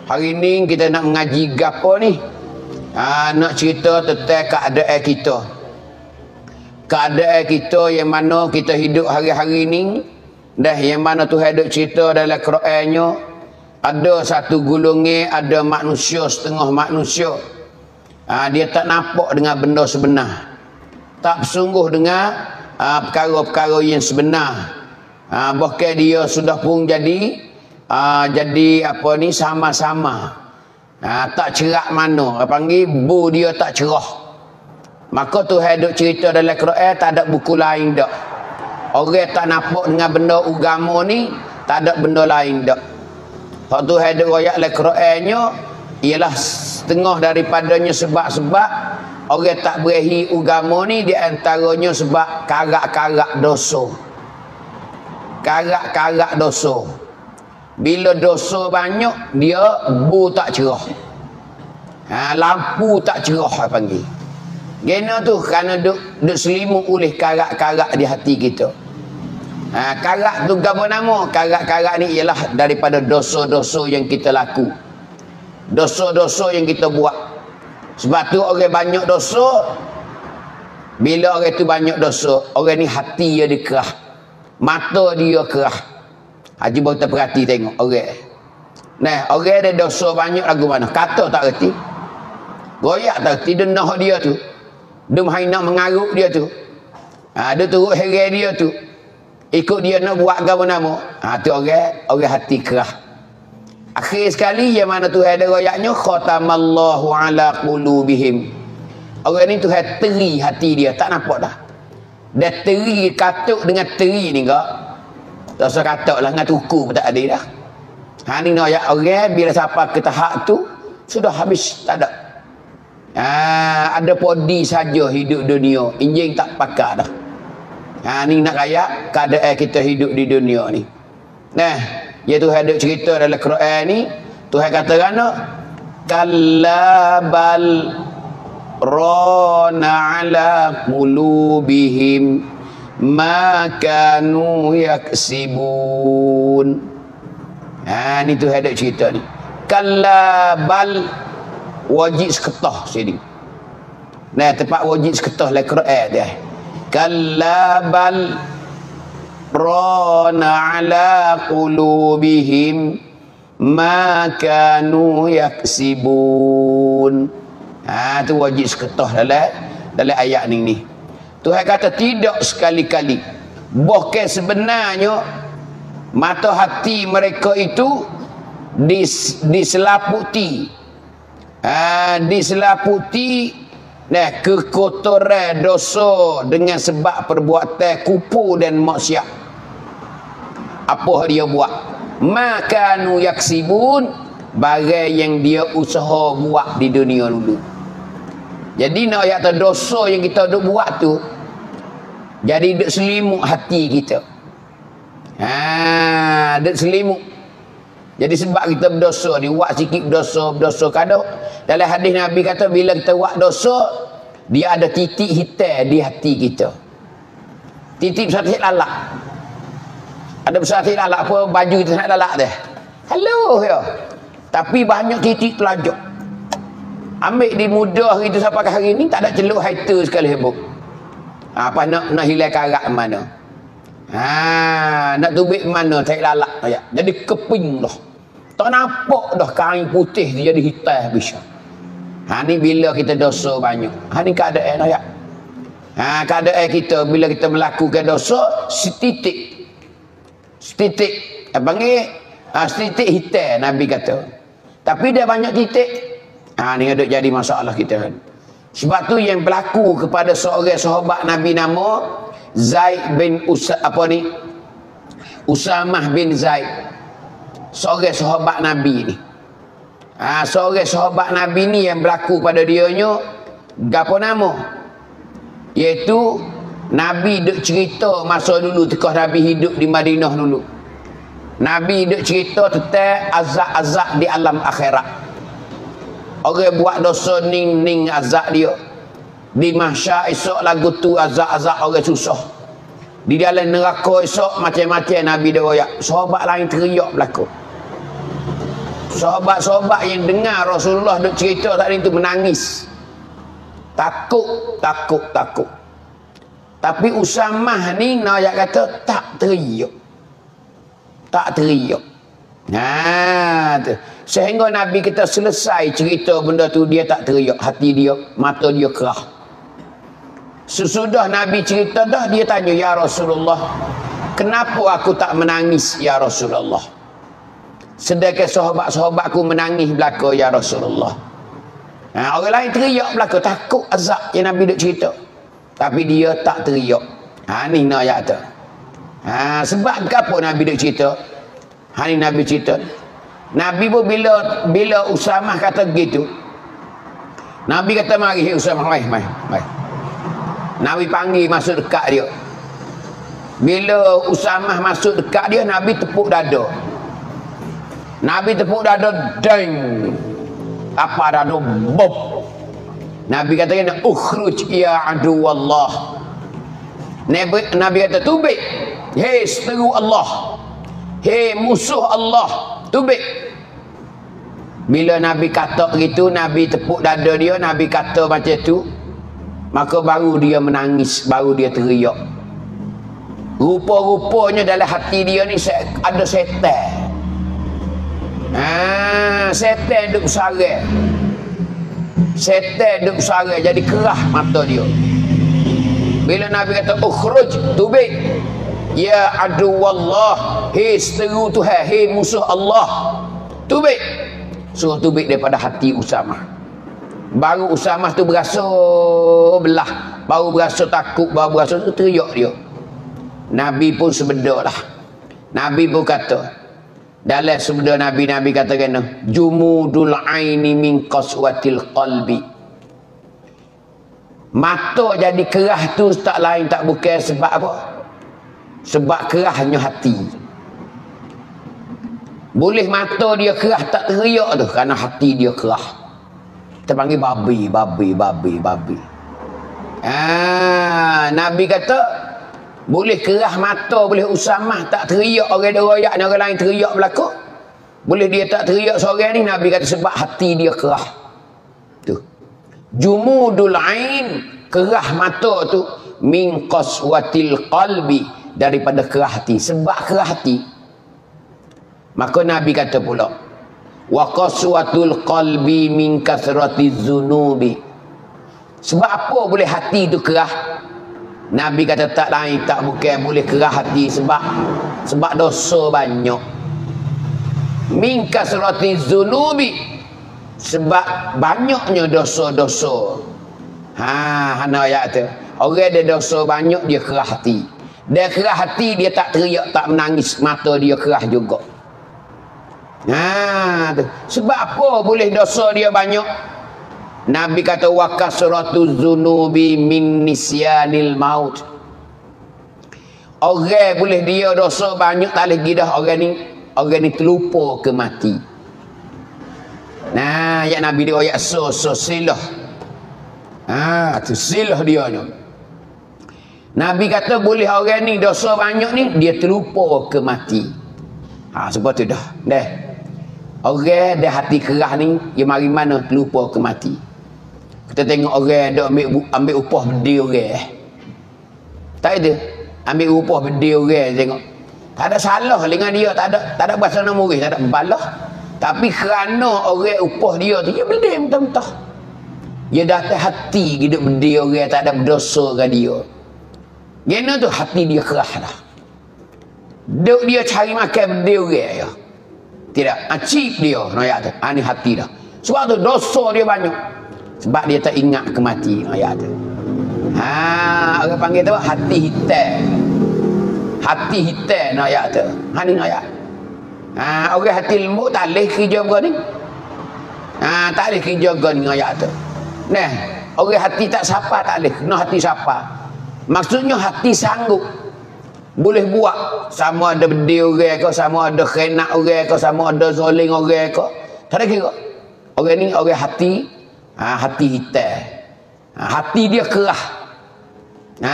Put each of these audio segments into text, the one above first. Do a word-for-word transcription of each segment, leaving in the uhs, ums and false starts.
Hari ni kita nak mengaji gapo ni? Ha, nak cerita tentang keadaan kita. Keadaan kita yang mana kita hidup hari-hari ni, dah yang mana Tuhan duk cerita dalam Qurannya, ada satu golongan, ada manusia setengah manusia. Ha, dia tak nampak dengan benda sebenar. Tak bersungguh dengan ha, perkara-perkara yang sebenar. Ha, bahkan dia sudah pun jadi ha, jadi apa ni sama-sama. Ha, tak cerak mana. Apa panggil bu dia tak cerah. Maka Tuhan duk cerita dalam Quran, tak ada buku lain dak. Orang tak nampak dengan benda agama ni, tak ada benda lain dak. Hak Tuhan duk royak dalam Qurannya ialah setengah daripadanya sebab-sebab orang tak berehi agama ni, di antaranya sebab karak-karak dosa. Karak-karak dosa. Bila dosa banyak, dia bu tak cerah. Ha, lampu tak cerah apa panggil. Gena tu kerana duk, duk selimut oleh karak-karak di hati kita. Ha, karak tu apa nama? Karak-karak ni ialah daripada dosa-dosa yang kita laku. Dosa-dosa yang kita buat. Sebab tu orang banyak dosa. Bila orang tu banyak dosa, orang ni hati dia dikerah. Mata dia kerah. Haji baru kita perhati tengok orang. Nah, orang ada dosa banyak lagu mana? Kata tak reti. Goyak tak reti, denah dia tu. Dia main nak mengaruk dia tu. Ha, dia turut heran dia tu. Ikut dia nak buat apa nama. Ha, tu orang, orang hati kerah. Akhir sekali yang mana Tuhan ada goyaknya, khatamallahu ala qulubihim. Orang ni Tuhan teri hati dia, tak nampak dah. Dia teri katuk dengan teri ni kak. Tak usah katuk lah, dengan tuku pun tak ada dah. Ha ni nak ayat orang bila sampai ke tahap tu sudah habis, tak ada. Ha, ada podi saja hidup dunia, enjin tak pakai dah. Ha ni nak ayat keadaan kita hidup di dunia ni. Nah, ya Tuhan ada cerita dalam Quran ni, Tuhan kata kerana kalla bal rana ala qulubihim ma kanu yaksibun. Ha ni tu ada cerita ni. Kalla bal wajib seketah sini. Nah, tempat wajib seketah dalam Quran dia. Kalla bal rana ala qulubihim ma kanu yaksibun. Ha tu wajib seketah dalam dalam ayat ni ni. Tuhan kata tidak sekali-kali. Bahkan sebenarnya mata hati mereka itu dis, diselaputi. Ha, diselaputi nah, kekotoran dosa dengan sebab perbuatan kupu dan maksiat. Apa dia buat? Makanu yaksibun, barang yang dia usaha buat di dunia dulu. Jadi nak ayat dosa yang kita duk buat tu, jadi duk selimut hati kita. Ha, duk selimut. Jadi sebab kita berdosa ni, buat sikit berdosa, berdosa kadang. Dalam hadis Nabi kata bila kita buat dosa, dia ada titik hitam di hati kita. Titik besar titik lalak. Ada besar titik lalak apa baju kita nak lalak dah. Hello ya. Tapi banyak titik telajak. Ambil di mudah itu sampai ke hari ni tak ada celuk hater sekali hebuk. Ha, apa nak nak hilang karat mana? Ha, nak tubik mana tak lalak ya. Jadi keping dah. Tak nampak dah kain putih dia jadi hitam bisa. Ha ni bila kita dosa banyak. Ha ni keadaan ya. Ha keadaan kita bila kita melakukan dosa setitik. Setitik apa panggil? Ha, setitik hitam Nabi kata. Tapi dia banyak titik. Ha ni ada jadi masalah kita kan. Sebab tu yang berlaku kepada seorang sahabat Nabi nama Zaid bin Usa, apa ni? Usamah bin Zaid. Seorang sahabat Nabi ni. Ha seorang sahabat Nabi ni yang berlaku pada dianya gapo nama? Iaitu Nabi duk cerita masa dulu tekah Nabi hidup di Madinah dulu. Nabi duk cerita tentang azab-azab di alam akhirat. Orang buat dosa ning-ning azab dia. Di mahsyar esok lagu tu azab-azab orang susah. Di dalam neraka esok macam-macam Nabi dia royak. Sahabat lain teriak berlaku. Sahabat-sahabat yang dengar Rasulullah duk cerita tadi itu menangis. Takut, takut, takut. Tapi Usamah ni nak kata tak teriak. Tak teriak. Nah, tu. Sehingga Nabi kita selesai cerita benda tu, dia tak teriak. Hati dia, mata dia kerah. Sesudah Nabi cerita dah, dia tanya, ya Rasulullah, kenapa aku tak menangis ya Rasulullah? Sedangkan sahabat-sahabatku menangis belaka ya Rasulullah. Ha, orang lain teriak belaka, takut azab yang Nabi duk cerita. Tapi dia tak teriak. Ha, ni nak ayat tu. Ha, sebab apa Nabi duk cerita? Ha, ni Nabi cerita. Nabi pun bila bila Usamah kata begitu, Nabi kata mari Usamah, mari, mari, mari. Nabi panggil masuk dekat dia. Bila Usamah masuk dekat dia, Nabi tepuk dada. Nabi tepuk dada, deng. Apa dada, bob. Nabi kata, ukhruj ya adu Allah. Nabi, Nabi kata, tubik. Hei seteru Allah. Hei musuh Allah. Tubik. Bila Nabi kata gitu, Nabi tepuk dada dia, Nabi kata macam tu, maka baru dia menangis, baru dia teriak. Rupa-rupanya dalam hati dia ni ada setan. Ah, setan duk bersara. Setan duk bersara, jadi kerah mata dia. Bila Nabi kata ukhruj, tubik. Ya adu wallah, hei seteru Tuhan, hei musuh Allah. Tubik. Suruh tubik daripada hati Usamah. Baru Usamah tu berasa belah, baru berasa takut, baru berasa tu teriak dia. Nabi pun sebeda lah. Nabi pun kata, dalam sebeda Nabi, Nabi kata kena, jumudul aini min qaswatil qalbi. Mata jadi kerah tu tak lain tak bukan sebab apa? Sebab kerahnya hati. Boleh mata dia kerah tak teriak tu kerana hati dia kerah. Kita panggil babi, babi, babi, babi. Ah, Nabi kata boleh kerah mata, boleh Usamah tak teriak, orang dia royak ni orang lain teriak belaka. Boleh dia tak teriak seorang ni, Nabi kata sebab hati dia kerah. Tu. Jumudul ain, kerah mata tu, min qaswatil qalbi, daripada kerah hati. Sebab kerah hati, maka Nabi kata pula, wa qaswatul qalbi min kasratiz zunubi. Sebab apa boleh hati tu kerah? Nabi kata tak lain tak bukan boleh kerah hati sebab sebab dosa banyak. Min kasratiz zunubi, sebab banyaknya dosa-dosa. Ha, hana ayat tu. Orang ada dosa banyak, dia kerah hati. Dia kerah hati, dia tak teriak, tak menangis, mata dia kerah juga. Ha, tu. Sebab apa boleh dosa dia banyak? Nabi kata wa kasratuz zunubi min nisyanil maut. Orang boleh dia dosa banyak tak lagi dah, orang ni orang ni terlupa ke mati. Nah, ya Nabi dia ayat so so silah. Ah, tu silah dia ni. Nabi kata boleh orang ni dosa banyak ni dia terlupa ke mati. Ha, sebab tu dah. Dah. Orang dah hati kerah ni, dia mari mana terlupa ke mati. Kita tengok orang ada ambil ambil upah bedi orang. Tak ada. Ambil upah bedi orang tengok. Tak ada salah dengan dia, tak ada tak ada bahasa nama murid, tak ada balah. Tapi kerana orang upah dia tu, dia bedi mentah-mentah. Dia datang hati hidup bedi orang, tak ada berdosa dengan dia. Gena tu hati dia kerah dah. Duk dia cari makan bedi orang ya. Tidak, acip dia ayat tu. Ha, ni hati dah. Sebab tu dosa dia banyak. Sebab dia tak ingat ke mati ayat tu. Ha, orang panggil tu hati hitam. Hati hitam ayat tu. Ha, ni ayat. Ha, orang hati lembut tak boleh kerja kau ni. Ha, tak boleh kerja kau ni ayat tu. Nah, orang hati tak sapa tak boleh. Kena hati sapa. Maksudnya hati sanggup. Boleh buat. Sama ada bedi orang ke, sama ada khenak orang ke, sama ada zoling orang ke. Tak ada kira. Orang ni orang hati, ha, hati hitam. Ha, hati dia kerah. Ha,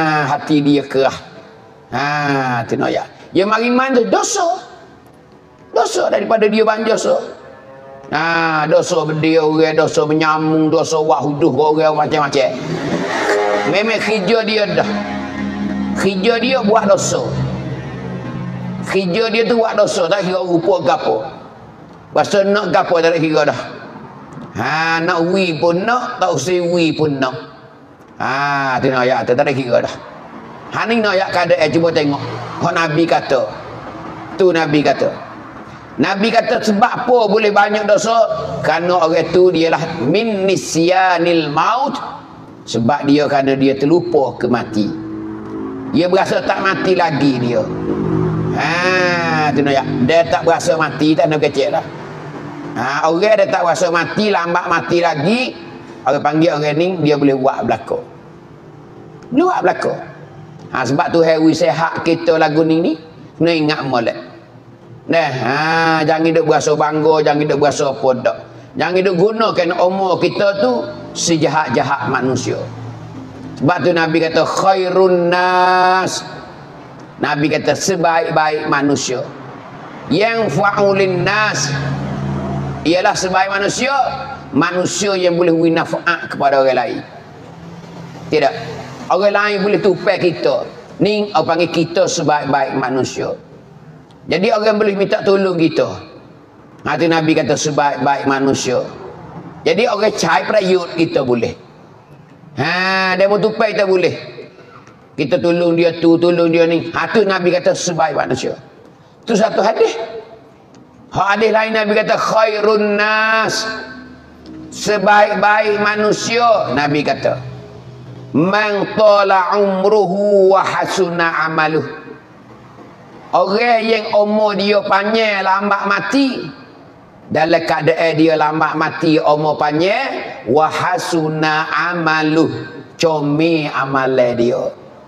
hati dia kerah. Ha, tu nak ya. Dia mari mana dosa. Dosa daripada dia banyak dosa. Ah, dosa berdia orang, dosa menyambung, dosa wahuduh orang macam-macam. Memang kerja dia dah. Kerja dia buat dosa. Kerja dia tu buat dosa, tak kira rupa gapo. Pasal nak gapo tak kira dah. Ha, nak wi pun nak, tak usah wi pun nak. Ha, tu nak ayat tu tak kira dah. Ha ni nak ayat keadaan cuba tengok. Hak Nabi kata. Tu Nabi kata. Nabi kata sebab apa boleh banyak dosa? Kerana orang tu dialah min nisyanil maut. Sebab dia kerana dia terlupa ke mati. Dia berasa tak mati lagi dia. Ha, tu nak ya. Dia tak berasa mati, tak nak kecil lah. Ha, orang dia tak berasa mati, lambat mati lagi. Orang panggil orang ni, dia boleh buat belakang. Dia buat belakang. Ha, sebab tu hari sehat kita lagu ni ni, kena ingat molek. Nah, ha, jangan duk berasa bangga, jangan duk berasa apa dak. Jangan duk gunakan umur kita tu sejahat-jahat manusia. Sebab tu Nabi kata khairun nas. Nabi kata sebaik-baik manusia. Yang fa'ulin nas ialah sebaik manusia, manusia yang boleh beri naf'at kepada orang lain. Tidak. Orang lain boleh tupai kita. Ni orang panggil kita sebaik-baik manusia. Jadi orang boleh minta tolong kita. Nanti Nabi kata sebaik-baik manusia. Jadi orang cai perayut kita boleh. Ha, dia mau tupai kita boleh. Kita tolong dia tu, tolong dia ni. Ha, tu Nabi kata sebaik manusia. Tu satu hadis. Hadis lain Nabi kata khairun nas. Sebaik-baik manusia, Nabi kata man tala umruhu wa hasuna amaluh. Orang yang umur dia panjang lambat mati, dalam keadaan dia lambat mati umur panjang, wa hasuna amaluh, comel amalan dia.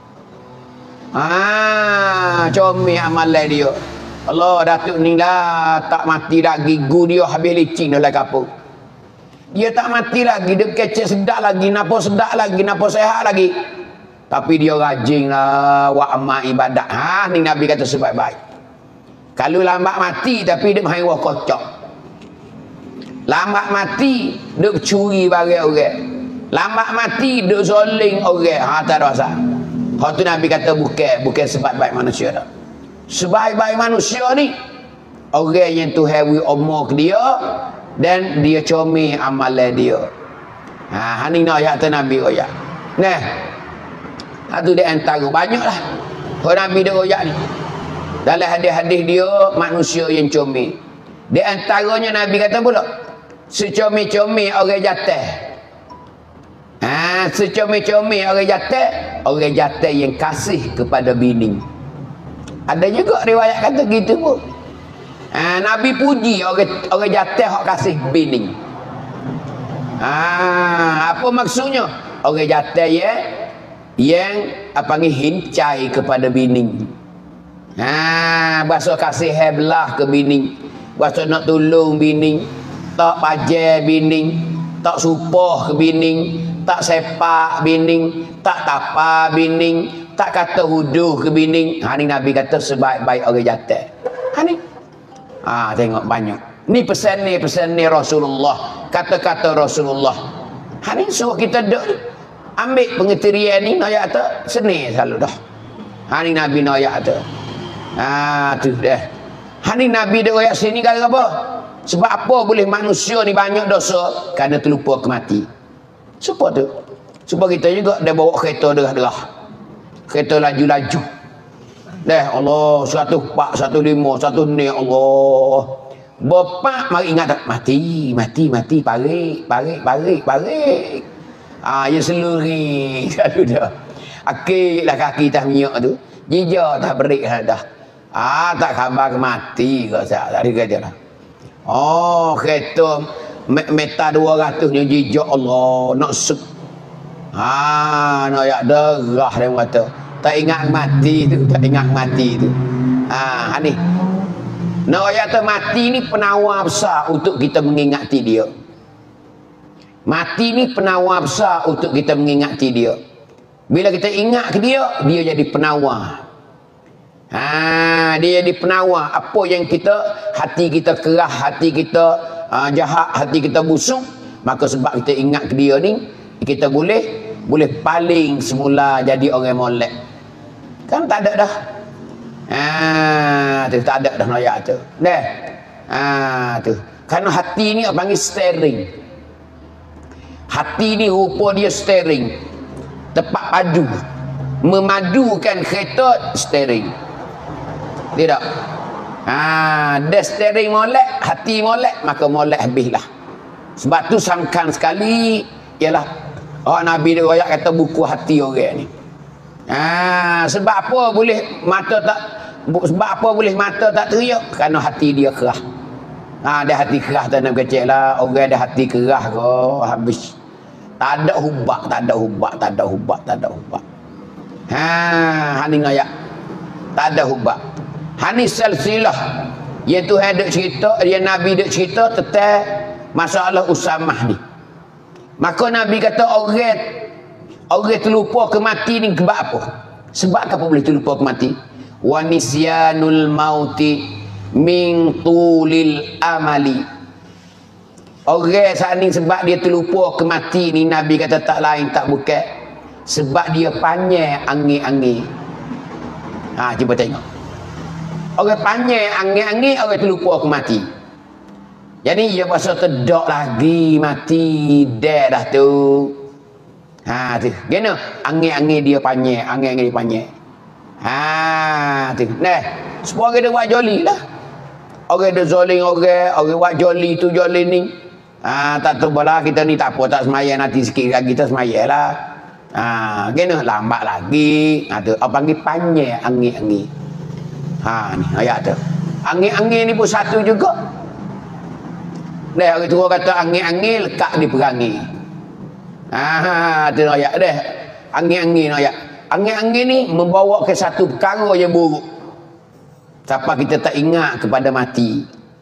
Ah, comel amalan dia. Allah datuk ni lah tak mati lagi, gu dia habis licin dalam kapur. Dia tak mati lagi, dia kecek sedap lagi, napa sedap lagi, napa sehat lagi. Tapi dia rajin lah buat amal ibadat. Ha, ni Nabi kata sebaik-baik. Kalau lambat mati tapi dia main wah kocok. Lambat mati dia curi barang orang. Lambat mati dia zoling orang. Ha, tak ada rasa. Hak tu Nabi kata bukan, bukan sebaik-baik manusia dah. Sebaik-baik manusia ni orang yang Tuhan beri umur ke dia dan dia comel amalan dia. Ha, ni nak ayat tu Nabi royak. Nah, itu dia antara banyak lah orang Nabi dia royak ni. Dalam hadis-hadis dia manusia yang comel. Di antaranya Nabi kata pula secomel-comel orang jatah. Ha, secomel-comel orang jatah, orang jatah yang kasih kepada bini. Ada juga riwayat kata gitu pun. Ha, Nabi puji orang orang jatah hak kasih bini. Ha, apa maksudnya? Orang jatah ya yang apa panggil hincai kepada bini. Ha, bahasa kasih heblah ke bini, bahasa nak tolong bini, tak pajar bini, tak supah ke bini, tak sepak bini, tak tapa bini, tak kata huduh ke bini. Ha, ni Nabi kata sebaik-baik orang jatah. Ha ni. Ha, tengok banyak. Ni pesan ni pesan ni Rasulullah, kata-kata Rasulullah. Ha ni suruh kita duk ambil pengertian ni ayat tu seni selalu dah. Ha ni Nabi ayat tu. Ha tu dah. Ha ni Nabi dia ayat sini kata apa? Sebab apa boleh manusia ni banyak dosa? Kerana terlupa ke mati. Supaya tu. Supaya kita juga dia bawa kereta derah-derah. Kereta laju-laju. Dah Allah seratus empat, seratus lima, seratus ni Allah. Bapak mari ingat tak? Mati, mati, mati, parik, parik, parik, parik. Ah, ya seluri selalu dah. Akiklah kaki tak minyak tu. Jijak tak berik dah. Ah, tak khabar ke mati ke sah. Tadi kata dah. Oh, kereta meta dua ratus ni jijak Allah nak sek. Ah, nak yak derah dia kata. Tak ingat mati tu, tak ingat mati tu. Ah, ni. Nak ayat mati ni penawar besar untuk kita mengingati dia. Mati ni penawar besar untuk kita mengingati dia. Bila kita ingat ke dia, dia jadi penawar. Ha, dia jadi penawar. Apa yang kita, hati kita kerah, hati kita uh, jahat, hati kita busuk, maka sebab kita ingat ke dia ni, kita boleh boleh paling semula jadi orang molek. Kan tak ada dah. Ha, tu tak ada dah noyak tu. Dah. Ha, tu. Kerana hati ni panggil steering. Hati ni rupa dia steering. Tepat padu. Memadukan kereta steering. Tidak. Ha, dah steering molek, hati molek, maka molek habislah. Sebab tu sangkan sekali ialah oh Nabi dia royak kata buku hati orang ni. Ha, sebab apa boleh mata tak sebab apa boleh mata tak teriak? Kerana hati dia kerah. Ha, dia hati kerah tak nak kecil lah. Orang ada hati kerah ke habis. Tak ada hubak, tak ada hubak, tak ada hubak, tak ada hubak. Ha, hani ngayak. Tak ada hubak. Hani silsilah. Ya Tuhan duk cerita, dia Nabi duk cerita tentang masalah Usamah ni. Maka Nabi kata orang orang terlupa ke mati ni sebab apa? Sebab apa boleh terlupa ke mati? Wa nisyanul mauti min tulil amali. Orang saat ni sebab dia terlupa ke mati ni, Nabi kata tak lain tak bukan sebab dia panjang angin-angin. Ha, cuba tengok. Orang panjang angin-angin, orang terlupa ke mati. Jadi dia pasal terdak lagi mati dah dah tu. Ha tu. Gena angin-angin dia panjang, angin-angin dia panjang. Ha tu. Nah, semua orang dia buat joli lah. Orang dia zoling orang, orang buat joli tu joli ni. Ha tak terbalah kita ni tak apa, tak semaya nanti sikit lagi kita semaya lah. Ha gena lambat lagi. Ha tu apa panggil panjang angin-angin. Ha ni ayat tu. Angin-angin ni pun satu juga. Dah orang tua kata angin-angin lekat di perangi. Ah, tu ayat dah. Angin-angin ayat. Angin-angin ni membawa ke satu perkara yang buruk. Siapa kita tak ingat kepada mati.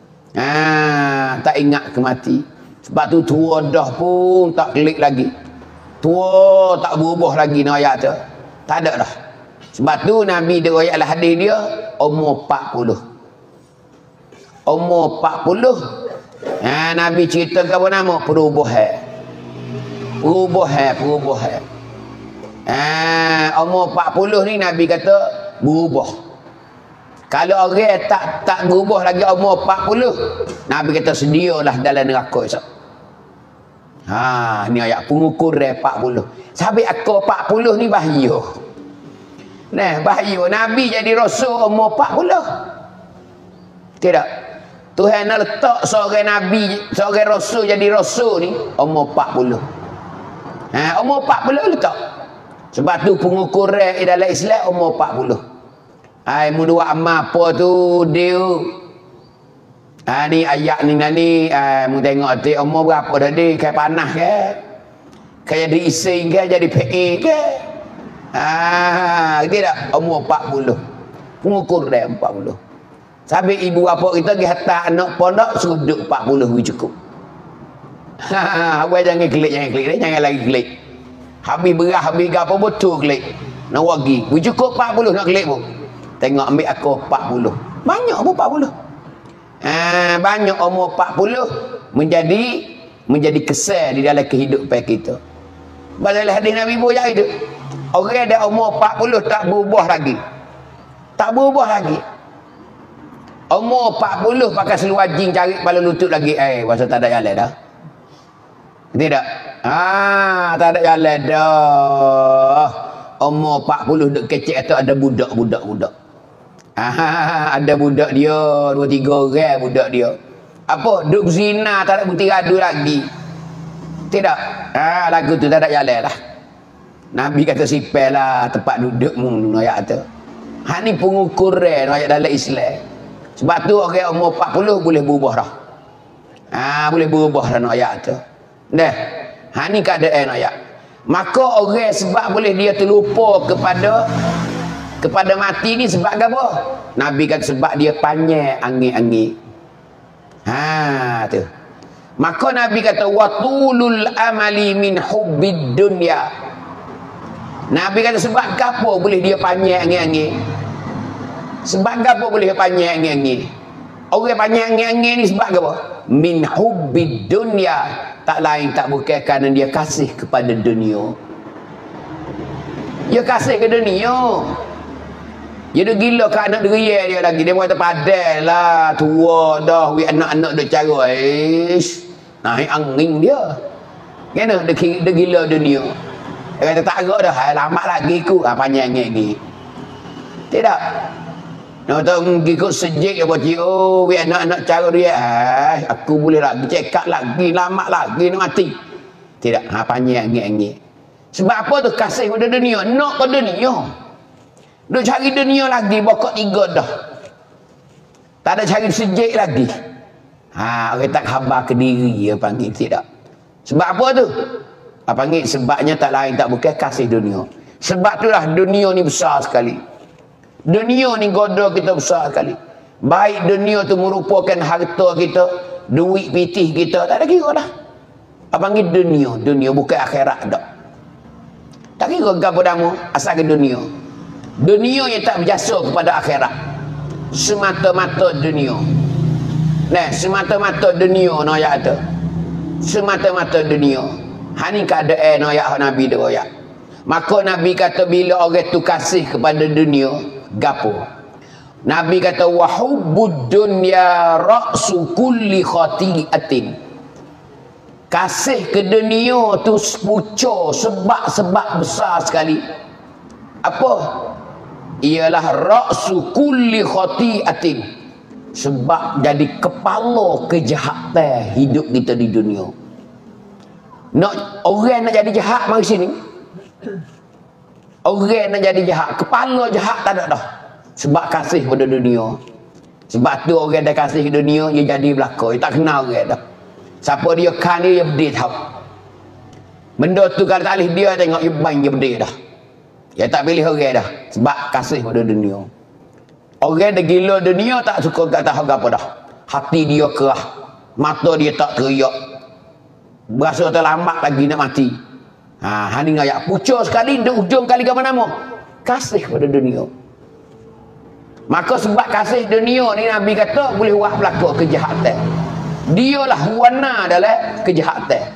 Ah, tak ingat ke mati. Sebab tu tua dah pun tak klik lagi. Tua tak berubah lagi ni ayat tu. Tak ada dah. Sebab tu Nabi dia ayat lah hadis dia umur empat puluh. Umur empat puluh. Ha, Nabi cerita apa nama? Perubahan. Perubahan, perubahan. Ha, umur empat puluh ni Nabi kata berubah. Kalau orang tak tak berubah lagi umur empat puluh, Nabi kata sedialah dalam neraka esok. Ha, ni ayat pengukuran empat puluh. Sampai aku empat puluh ni bahaya. Nah, bahaya. Nabi jadi rasul umur empat puluh. Tidak. Tuhan nak letak seorang Nabi, seorang Rasul jadi Rasul ni umur empat puluh. Ha, umur empat puluh letak. Sebab tu pengukuran dalam Islam umur empat puluh. Hai, mu dua amal apa tu dia. Ha, ni ayat ni ni, ha, mu tengok tu umur berapa dah dia, kayak panah ke? Kayak jadi ising ke, jadi P A ke? Ha, tidak, umur empat puluh. Pengukuran empat puluh. Sampai ibu bapa kita pergi hantar anak pondok suruh duduk empat puluh cukup. Ha, abang jangan klik, jangan klik, jangan lagi klik. Habis berah, habis gapo betul klik. Nak wagi, cukup empat puluh nak klik pun. Tengok ambil aku empat puluh. Banyak pun empat puluh. Ha, banyak umur empat puluh menjadi menjadi kesan di dalam kehidupan kita. Dalam hadis Nabi bu cakap itu. Orang ada umur empat puluh tak berubah lagi. Tak berubah lagi. Umur empat puluh pakai seluar jin cari kepala lutut lagi. Eh, pasal tak ada jalan dah. Tidak. Ah, tak ada jalan dah. Umur empat puluh duk kecil atau ada budak-budak budak. Ah, ada budak dia, dua tiga orang budak dia. Apa? Duk zina tak ada bukti radu lagi. Tidak. Ah, lagu tu tak ada jalan lah. Nabi kata sipel lah tempat dudukmu ayat tu. Hak ni pengukuran ayat dalam Islam. Sebab tu orang umur empat puluh boleh berubah dah. Ha, boleh berubah dah ayat tu. Dah. Ha ni keadaan ayat. Maka orang sebab boleh dia terlupa kepada kepada mati ni sebab apa? Nabi kata sebab dia panjang angin-angin. Ha tu. Maka Nabi kata watulul amali min hubbid dunya. Nabi kata sebab apa boleh dia panjang angin-angin? Sebab apa boleh panjang angin-angin? Orang panjang angin-angin ni sebab apa? Min hubbid dunya. Tak lain tak bukan kerana dia kasih kepada dunia. Dia kasih ke dunia. Dia dah gila ke anak deria dia lagi. Dia kata padai lah. Tua dah. We anak-anak dia cara. Ish. Naik angin dia. Kenapa? Dia, dia gila dunia. Dia kata tak agak dah. Lama lagi ku. Ha, panjang lagi. Tidak. Nak tahu ikut sejik apa cik. Oh, we anak-anak cara dia. Eh, aku boleh lagi cekak lagi. Lama lagi nak mati. Tidak. Ha, panjang lagi. Sebab apa tu? Kasih pada dunia. Nak ke dunia. Duk cari dunia lagi, bokok tiga dah. Tak ada cari sejik lagi. Ha, orang tak khabar ke diri, dia panggil tidak. Sebab apa tu? Apa panggil? Sebabnya tak lain tak bukan kasih dunia. Sebab itulah dunia ni besar sekali. Dunia ni goda kita besar sekali. Baik dunia tu merupakan harta kita, duit pitih kita, tak ada kira dah. Apa panggil dunia? Dunia bukan akhirat dah. Tak kira gapo damu, asal ke dunia. Dunia yang tak berjasa kepada akhirat. Semata-mata dunia. Nah, semata-mata dunia no ayat tu. Semata-mata dunia. Hani keadaan no ayat Nabi tu ayat. Maka Nabi kata bila orang tu kasih kepada dunia, gapo? Nabi kata wa hubbud dunya ra'su kulli khati'atin. Kasih ke dunia tu pucuk sebab-sebab besar sekali. Apa? Ialah ra'su kulli khati'atin. Sebab jadi kepala kejahatan hidup kita di dunia. Nak orang nak jadi jahat mari sini. Orang nak jadi jahat, kepala jahat tak ada dah. Sebab kasih pada dunia. Sebab tu orang dah kasih ke dunia, dia jadi belaka, dia tak kenal orang dah. Siapa dia kan dia, dia berdiri tahu. Benda tu kalau tak boleh dia tengok dia bain dia berdiri dah. Dia tak pilih orang dah. Sebab kasih pada dunia. Orang dah gila dunia tak suka tak tahu apa dah. Hati dia kerah. Mata dia tak teriak. Berasa terlambat lagi nak mati. Ha, hani ngayak pucuk sekali di ujung kali ke mana mau? Kasih pada dunia. Maka sebab kasih dunia ni Nabi kata boleh buat berlaku kejahatan. Dialah warna dalam kejahatan.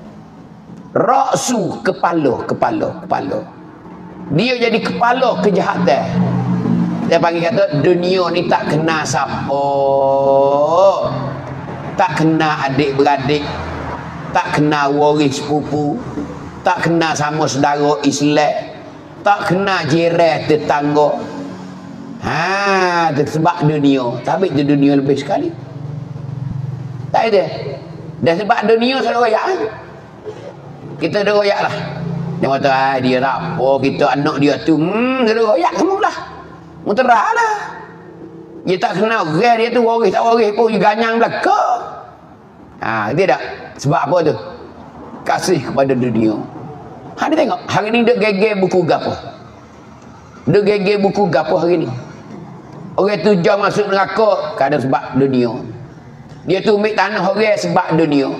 Ra'su kepala, kepala, kepala. Dia jadi kepala kejahatan. Dia panggil kata dunia ni tak kena siapa. Tak kena adik-beradik. Tak kena waris sepupu. Tak kena sama saudara Islam. Tak kena jiran tetangga. Ha, sebab dunia. Tapi itu dunia lebih sekali. Tak ada. Dan sebab dunia saya royak. Kita ada royak lah. Dia kata, ah, dia tak apa. Kita anak dia tu. Hmm, dia ada royak kamu lah. Muterah lah. Dia tak kenal orang dia tu. Waris tak waris pun. Dia ganyang belakang. Ha, tidak. Sebab apa tu? Kasih kepada dunia. Ha, dia tengok. Hari ni dia geger buku gapo. Dia geger buku gapo hari ni. Orang tu jauh masuk neraka. Kadang sebab dunia. Dia tu ambil tanah orang sebab dunia.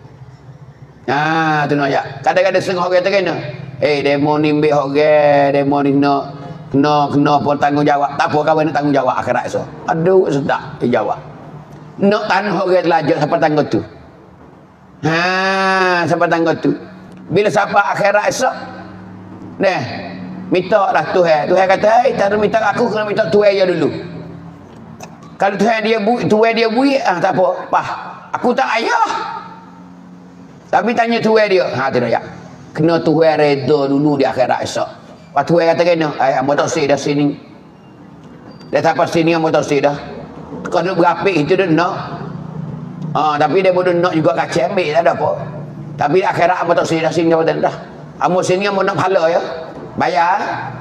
Ah, tu nak ya. Kadang-kadang setengah orang terkena. Eh, demo ni ambil orang, demo ni nak kena kena pun tanggungjawab. Tak apa kawan nak tanggungjawab akhirat so. Aduh, sedap dia jawab. Nak tanah orang telajak siapa tanggung tu. Ha, siapa tanggung tu. Bila siapa akhirat esok. Nah, minta lah Tuhan. Tuhan kata, "Hei, tak ada minta aku, kena minta Tuhan je dulu." Kalau Tuhan dia buat, Tuhan dia buat, ah tak apa. Pah, aku tak ayah. Tapi tanya Tuhan dia, ha tidak ya. Kena Tuhan redha dulu di akhirat esok. Pak Tuhan kata kena, ai hamba tak sih dah sini. Dah tak pasti ni hamba tak sih dah. Kalau berapik itu dia nak. Ah, tapi dia bodoh nak juga kacau ambil tak ada apa. Tapi di akhirat hamba tak sih dah sini apa dah. Hamba sini hamba nak pahala ya. Bayar.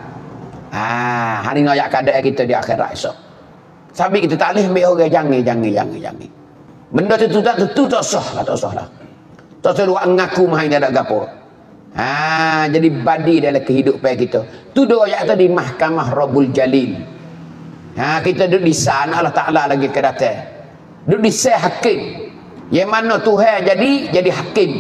Ah, hari ni ayat keadaan kita di akhirat esok. Sampai kita tak boleh ambil orang jangan, jangan, jangan, jangan. Benda tu tak tu tak sah lah, tak sah lah. Tak sah luar ngaku mah ini ada gapo. Ha, jadi badi dalam kehidupan kita. Tu doa ayat tadi Mahkamah Rabbul Jalil. Ha, kita duduk di sana Allah Ta'ala lagi kedatang. Duduk di sana hakim. Yang mana Tuhan jadi, jadi hakim.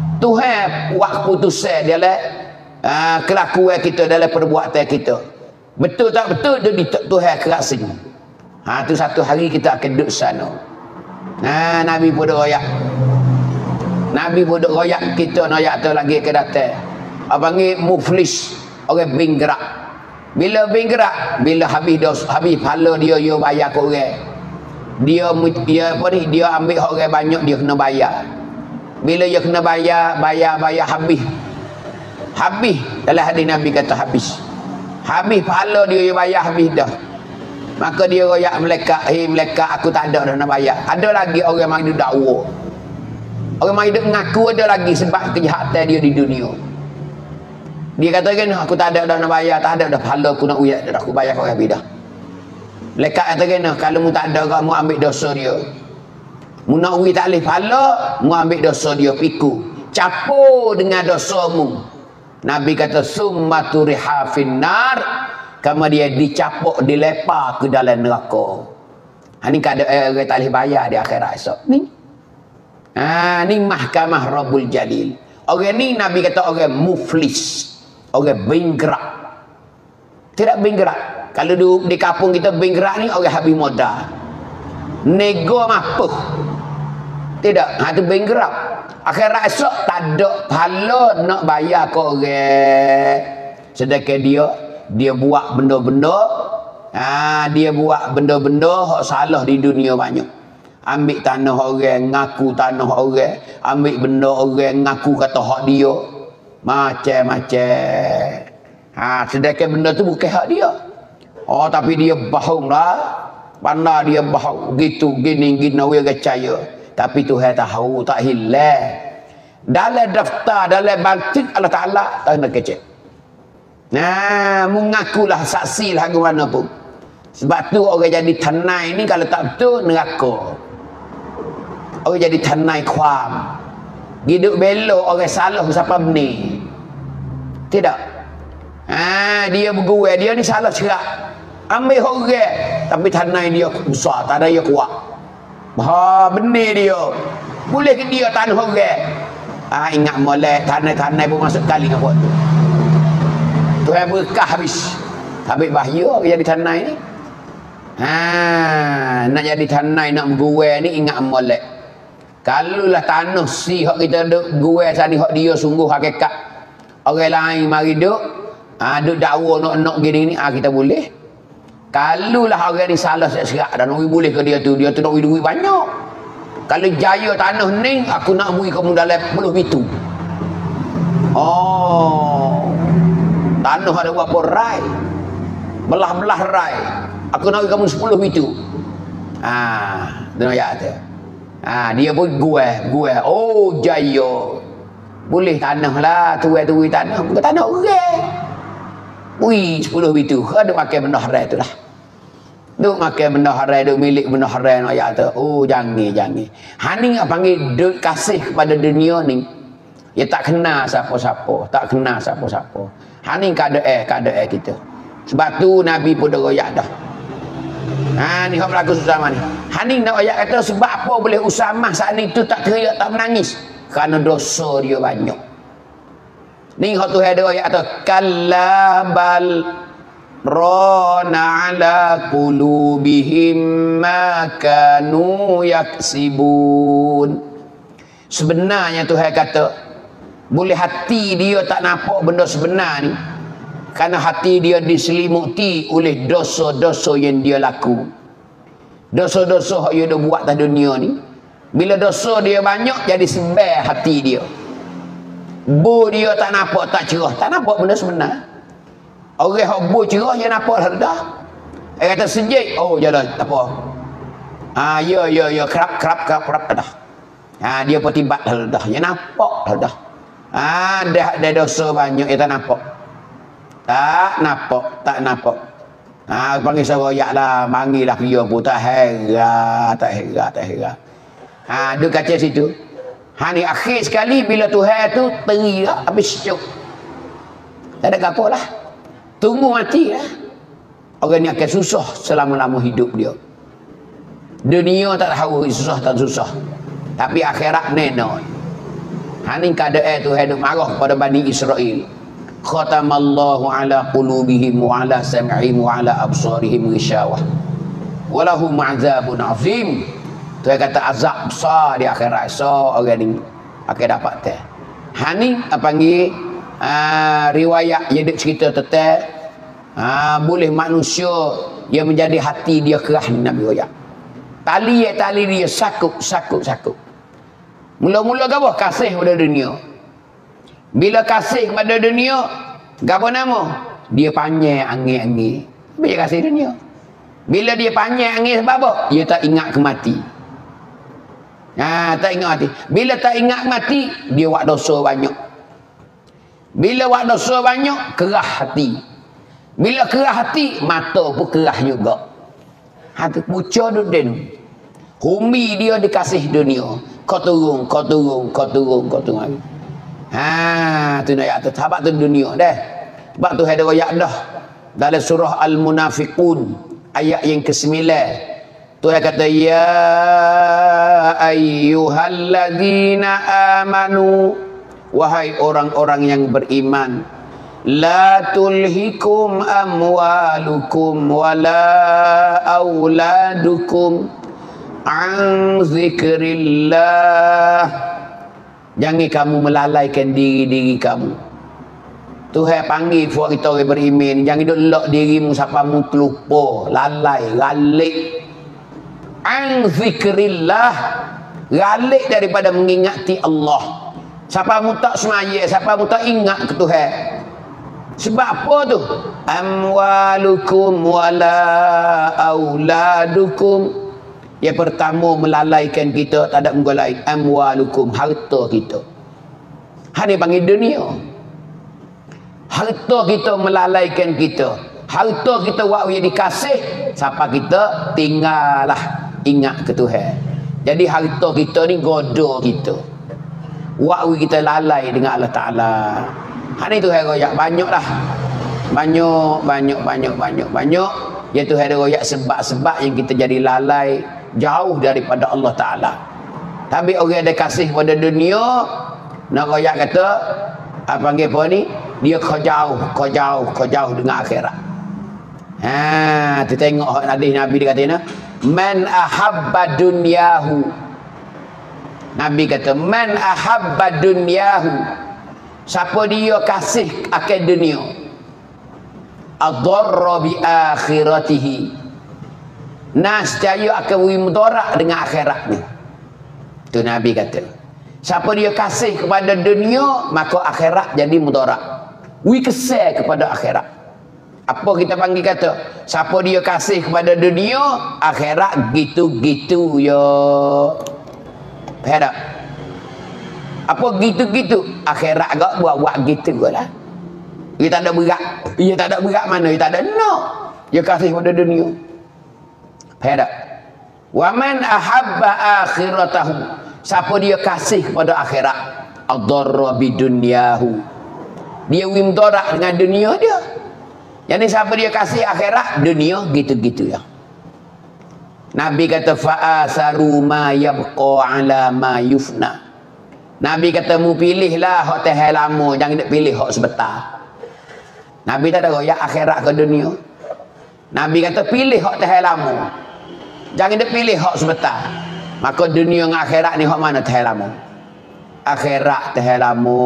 Tuhan buat keputusan dalam uh, kelakuan kita, dalam perbuatan kita. Betul tak betul dia di Tuhan kerasin. Ha tu satu hari kita akan duduk sana. Nah, Nabi pun dah royak. Nabi pun dah royak kita noyak tu lagi ke datang. Apa panggil muflis, orang binggerak. Bila binggerak, bila habis dos, habis pahala dia dia bayar ke orang. Dia dia apa ni, dia ambil orang banyak dia kena bayar. Bila dia kena bayar, bayar bayar habis. Habis dalam hadis Nabi kata habis. Habis pahala dia dia bayar habis dah. Maka dia royak malaikat, "Hei malaikat, aku tak ada dah nak bayar." Ada lagi orang mari duk dakwa. Orang mari duk mengaku ada lagi sebab kejahatan dia di dunia. Dia kata kan, "Aku tak ada dah nak bayar, tak ada dah pahala aku nak uyak dah, aku bayar kau habis dah." Malaikat kata kan, "Kalau mu tak ada, kamu ambil dosa dia. Mu nak uyak tak boleh pahala, mu ambil dosa dia piku. Capur dengan dosamu." Nabi kata, "Summa turiha finnar." Kamu dia dicapuk, dilepar ke dalam neraka. Ha, ni kada eh, orang tak boleh bayar di akhirat esok. Ni. Ha, ni mahkamah Rabbul Jalil. Orang ni Nabi kata orang muflis. Orang binggerak. Tidak binggerak. Kalau di, di kampung kita binggerak ni orang habis modal. Nego mapuh. Tidak. Ha, tu binggerak. Akhirat esok tak ada pahala nak bayar ke orang. Sedangkan dia dia buat benda-benda, ha, dia buat benda-benda hak salah di dunia banyak. Ambil tanah orang, ngaku tanah orang, ambil benda orang, ngaku kata hak dia. Macam-macam. Ha, sedangkan benda tu bukan hak dia. Oh, tapi dia bohong lah. Pandai dia bohong. Gitu, gini, gini, dia percaya. Tapi Tuhan tahu, tak hilang. Dalam daftar, dalam bantik Allah Ta'ala, tak nak kecek. Nah, mengakulah saksilah ke mana pun. Sebab tu orang jadi tanai ni kalau tak betul neraka. Orang jadi tanai kuam. Hidup belok orang salah siapa benih. Tidak. Ah, dia bergurau, dia ni salah cerak. Ambil orang tapi tanai dia besar, tak ada dia kuat. Ha, benih dia. Boleh ke dia tanah orang. Ah, ingat molek tanai-tanai pun masuk kali dengan buat tu. Tuhan berkah habis. Habis bahaya orang jadi tanai ni. Ha, nak jadi tanai, nak bergurau ni ingat molek. Kalau lah tanah si hak kita duk gurau sani hak dia sungguh hakikat. Orang lain mari duk, ha, duk dakwa nak-nak gini ni, ha, kita boleh. Kalau lah orang ni salah serak dan nak boleh ke dia tu, dia tu nak duit banyak. Kalau jaya tanah ni, aku nak beri kamu dalam puluh bitu. Oh. Tanah ada berapa rai? Belah-belah rai. Aku nak bagi kamu sepuluh bitu. Ah, dia nak ayat tu. Ah, dia pun gua, gua. Oh, jaya. Boleh tanah lah, tuai-tuai tanah. Bukan tanah orang. Ui, sepuluh bitu. Ada pakai benda haram tu lah. Duk makan benda haram, duk milik benda haram ayat tu. Oh, jangan, jangan. Hani nak panggil duk kasih kepada dunia ni. Ya tak kenal siapa-siapa, tak kenal siapa-siapa. Hani keadaan keadaan kita. Sebab tu Nabi pun dah royak dah. Ha ni hak berlaku Usamah ni. Hani nak royak kata sebab apa boleh Usamah saat ni tu tak teriak, tak menangis? Kerana dosa dia banyak. Ni hak tu ada royak kata kalla bal rana ala qulubihim ma kanu yaksibun. Sebenarnya Tuhan kata boleh hati dia tak nampak benda sebenar ni kerana hati dia diselimuti oleh dosa-dosa yang dia laku. Dosa-dosa yang dia buat dalam dunia ni. Bila dosa dia banyak jadi sebab hati dia. Bu dia tak nampak, tak cerah, tak nampak benda sebenar. Orang yang bu cerah dia nampak dah. Dia kata sejik, oh jalan tak apa. Ah ya ya ya kerap kerap kerap kerap dah. Ah dia petibat dah. Dia nampak dah. Ah, dah ada dosa banyak, dia tak nampak. Tak nampak, tak nampak. Ah, panggil saya royak lah, panggil lah dia pun tak heran, tak heran, tak heran. Ah, dia kaca situ. Ha ni akhir sekali bila Tuhan tu teri lah, habis syuk. Tak ada apa lah. Tunggu mati lah. Orang ni akan susah selama-lama hidup dia. Dunia tak tahu susah tak susah. Tapi akhirat nenon. Ha ni keadaan Tuhan duk marah kepada Bani Israel. khatamallahu ala qulubihim wa ala sam'ihim wa ala absarihim ghishawah walahum azabun azim. Tuhan kata azab besar di akhirat. So orang ni akan dapat teh. Ha ni apa panggil uh, riwayat yang dia cerita tentang uh, boleh manusia yang menjadi hati dia kerah ni Nabi royak. Tali ya tali dia sakut sakut sakut. Mula-mula gapo kasih pada dunia. Bila kasih pada dunia, gapo nama? Dia panjang angin-angin. Bila kasih dunia. Bila dia panjang angin sebab apa? Dia tak ingat kemati. Ha, tak ingat mati. Bila tak ingat mati, dia buat dosa banyak. Bila buat dosa banyak, kerah hati. Bila kerah hati, mata pun kerah juga. Hati pucuk duduk dia. Humi dia dikasih dunia. Kau turun, kau turun, kau turun, kau turun. Ha, tu nak ayat tu. Sebab tu dunia dah. Sebab tu ada ayat dah. Dalam surah Al-Munafiqun, ayat yang kesembilan. Tuhan kata, ya ayyuhalladzina amanu, wahai orang-orang yang beriman, la tulhikum amwalukum wala auladukum an zikrillah. Jangan kamu melalaikan diri-diri kamu. Tuhan panggil buat kita orang beriman, jangan duk lock dirimu sampai mu terlupa, lalai, galik. An zikrillah, galik daripada mengingati Allah. Siapa mu tak semaya, siapa mu tak ingat ke Tuhan. Sebab apa tu? Amwalukum wala auladukum. Yang pertama melalaikan kita, tak ada menggolai. Amwalukum, harta kita. Hari panggil dunia. Harta kita melalaikan kita. Harta kita waktu yang dikasih, siapa kita tinggallah ingat ke Tuhan. Jadi harta kita ni goda kita. Waktu kita lalai dengan Allah Ta'ala. Hari Tuhan royak banyak lah. Banyak, banyak, banyak, banyak, banyak. Ya Tuhan royak sebab-sebab yang kita jadi lalai jauh daripada Allah Ta'ala. Tapi orang ada kasih pada dunia, nak royak kata, apa panggil apa ni? Dia kau jauh, kau jauh, kau jauh dengan akhirat. Ha, tu tengok hadis Nabi dia kata ni, man ahabba dunyahu. Nabi kata, man ahabba dunyahu. Siapa dia kasih akan dunia, adarra bi akhiratihi. Nascaya akan beri mudarat dengan akhiratnya. Tu Nabi kata. Siapa dia kasih kepada dunia, maka akhirat jadi mudarat. Wi kesal kepada akhirat. Apa kita panggil kata? Siapa dia kasih kepada dunia, akhirat gitu-gitu ya. Faham tak? Apa gitu-gitu? Akhirat agak buat-buat gitu lah. Dia tak ada berat. Dia tak ada berat mana? Dia tak ada no. Dia kasih kepada dunia. Faham tak? Wa man ahabba akhiratahu. Siapa dia kasih kepada akhirat, adarra bidunyahu. Dia wimdarat dengan dunia dia. Jadi siapa dia kasih akhirat, dunia gitu-gitu ya. Nabi kata fa'asaru ma yabqa ala ma yufna. Nabi kata mu pilihlah hak teh lama, jangan nak pilih hak sebentar. Nabi tak ada royak akhirat ke dunia. Nabi kata pilih hak teh lama. Jangan nak pilih hak sebentar. Maka dunia dengan akhirat ni hak mana teh lama? Akhirat teh lama.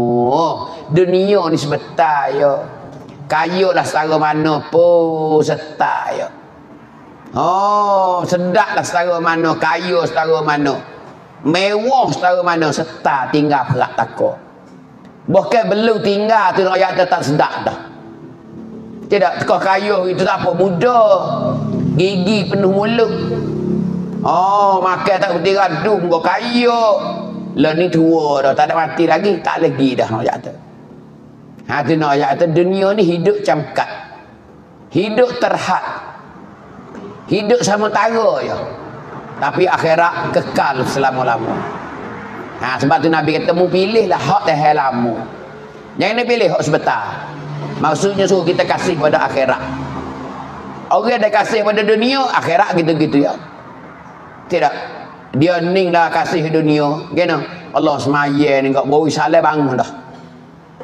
Dunia ni sebentar ya. Kaya lah setara mana pun setar ya. Oh, sedap lah setara mana, kaya setara mana, mewah setara mana, setar tinggal perak takut. Bahkan belum tinggal tu nak ayat tak sedap dah. Tidak, tekah kaya itu tak apa, muda, gigi penuh mulut. Oh, makan tak berhenti radung, kau kaya. Lah ni tua dah, tak ada mati lagi, tak lagi dah nak ayat tu. Ha, tu nak ayat tu, dunia ni hidup camkat, hidup terhad, hidup sementara je. Tapi akhirat kekal selama-lama. Ha, sebab tu Nabi kata mu pilihlah hak teh lama. Jangan nak pilih hak sebentar. Maksudnya suruh kita kasih pada akhirat. Orang dah kasih pada dunia, akhirat gitu-gitu ya. Tidak. Dia ning dah kasih dunia. Gimana? Allah semaya ni kau bawa salah bangun dah.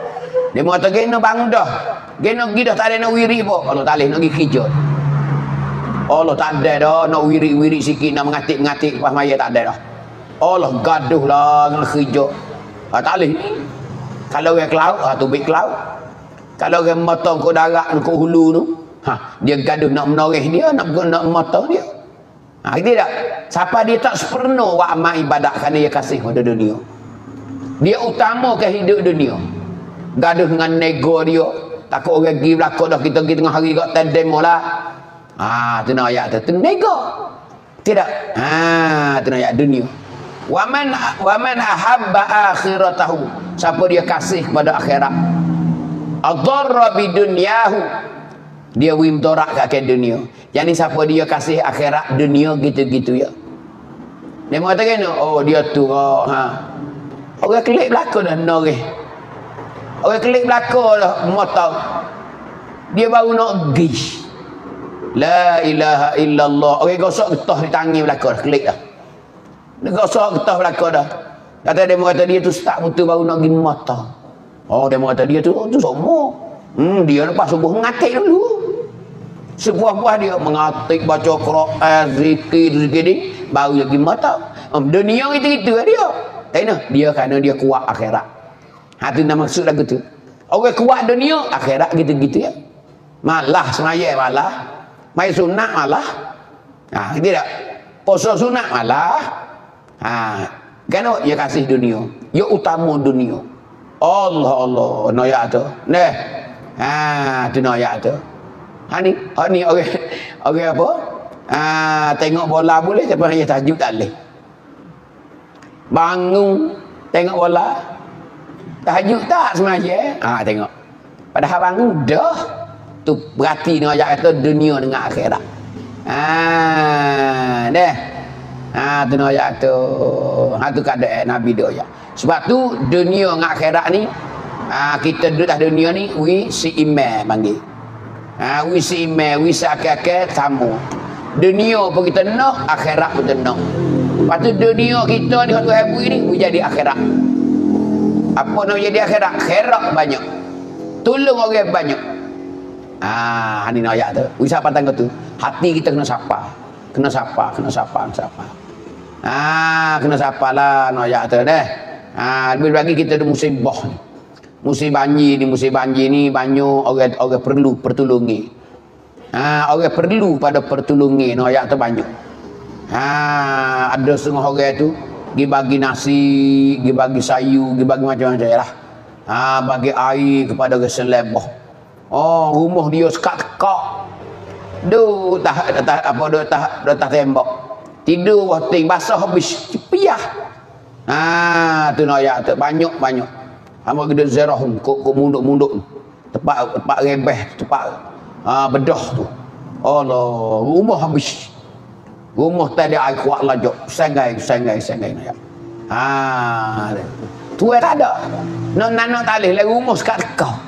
Dia mengata gena bangun dah. Gena pergi dah tak ada nak wiri pun. Allah tak boleh nak pergi kerja. Allah tak ada dah nak wiri-wiri sikit nak mengatik-mengatik lepas maya tak ada dah. Allah gaduh lah dengan kerja. Ha, tak boleh. Kalau orang kelaut, ha, tu baik kelaut. Kalau orang motong ke darat ke hulu tu, ha, dia gaduh nak menoreh dia, nak nak motong dia. Ha, tidak. Siapa dia tak sepenuh buat amal ibadat kerana dia kasih pada dunia. Dia utamakan hidup dunia. Gaduh dengan nego dia. Takut orang pergi belakang dah kita pergi tengah hari kat demo lah. Ah, tu nak ayat tu. Tu nego. Tidak. Ah, tu nak ayat dunia. Wa man wa man ahabba akhiratahu. Siapa dia kasih kepada akhirat. Adarra bi dunyahu. Dia wim torak kat dunia. Jadi siapa dia kasih akhirat dunia gitu-gitu ya. Dia mengatakan, oh dia tu oh, ha. Orang kelik belakang dah noreh. Orang kelik belakang dah motong. Dia baru nak gish. La ilaha illallah. Orang gosok getah di tangan belakang dah kelik dah. Dia gosok getah belakang dah. Kata dia kata dia tu start betul baru nak pergi motong. Oh dia kata dia tu oh, tu semua. Hmm dia lepas subuh mengatik dulu. Sebuah-buah dia mengatik baca Quran, zikir, zikir ni baru pergi motong. Um, dunia itu-itu dia. Tengok dia kerana dia kuat akhirat. Ha tu nama maksud lagu tu. Orang kuat dunia, akhirat gitu-gitu ya. Malah semaya malah. Mai sunat malah. Ha tidak. Puasa sunat malah. Ha kerana dia kasih dunia. Dia utama dunia. Allah Allah noyak tu. Neh. Ha tu noyak tu. Ha ni, ha ni orang orang apa? Ha tengok bola boleh tapi hanya tahajud tak boleh. Bangun tengok bola tahajud tak semaya. Ha tengok. Padahal bangun dah. Tu berarti nak ajak kata dunia dengan akhirat. Ha deh. Ha tu nak ajak tu. Ha tu keadaan Nabi dia ajak. Sebab tu dunia dengan akhirat ni ha, kita duduk atas dunia ni wi si imam panggil. Ha wi si imam, wi sakak-sakak sama. Dunia pun kita nak, akhirat pun kita nak. Lepas tu dunia kita ni satu hari ni wi jadi akhirat. Apa nak jadi akhirat? Khairat banyak. Tolong orang banyak. Ah, ni nak ayat tu. Wisapa tangga tu. Hati kita kena sapa. Kena sapa, kena sapa, kena sapa. Ah, kena sapa lah nak ayat tu deh. Ah, lebih lagi kita ada musibah ni. Musim banjir ni, musim banjir ni banyak orang orang perlu pertolongi. Ah, orang perlu pada pertolongi nak ayat tu banyak. Ah, ada setengah orang tu gi bagi nasi, gi bagi sayur, gi bagi macam-macam lah. Ah, bagi air kepada orang selebah. Oh, rumah dia sekat-tekak. Duh, tak tak apa dah tak dah tak tembok. Tidur wating basah habis cepiah. Ha, tu nak ayat tu banyak-banyak. Hamba gede zerah kok kok munduk-munduk. Tempat tempat rebeh, tempat ha bedah tu. Allah, rumah habis. Rumah tadi air kuat lajak. Sangai, sangai, sangai nak. Ha, tu tak ada. Nak nak tak boleh lah rumah sekat-tekak.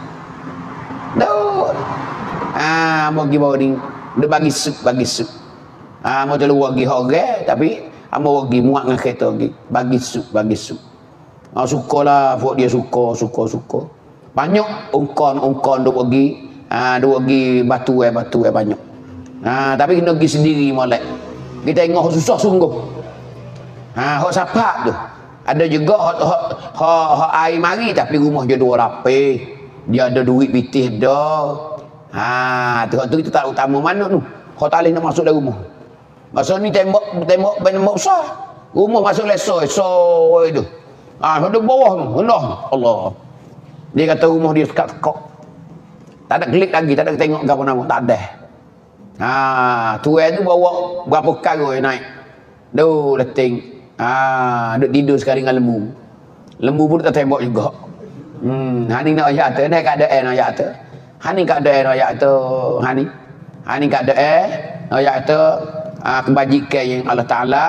Dah. Ah, bagi bawa ni. Dia bagi sup, bagi sup. Ah, mau terlalu bagi orang tapi amo bagi muak dengan kereta lagi. Bagi sup, bagi sup. Ah, sukalah buat dia suka, suka, suka. Banyak ungkon-ungkon duk bagi. Ah, duk bagi batu eh, batu eh banyak. Ah, tapi kena pergi sendiri molek. Kita tengok susah sungguh. Ah, hok sapak tu. Ada juga hok hok hok air mari tapi rumah dia dua rapih. Dia ada duit pitih dah. Ha, tengok tu kita tak utama mana tu. Kau tak boleh nak masuk dalam rumah. Masa ni tembok tembok tembok besar. Rumah masuk lesoi, soi tu. Ha, ada bawah tu, rendah. Allah. Dia kata rumah dia sekat tekak. Tak ada klik lagi, tak ada tengok apa nama, tak ada. Ha, tuai tu bawa berapa karung naik. Duh, leting. Ha, duduk tidur sekali dengan lembu. Lembu pun tak tembok juga. Hmm, hani nak ayat tu, nak keadaan ayat tu. Hani keadaan ayat tu, hani. Hani keadaan ayat tu, ah, kebajikan yang Allah Taala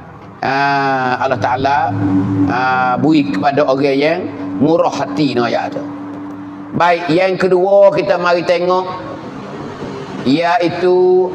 ah, Allah Taala ah, beri kepada orang yang murah hati nak ayat tu. Baik, yang kedua kita mari tengok iaitu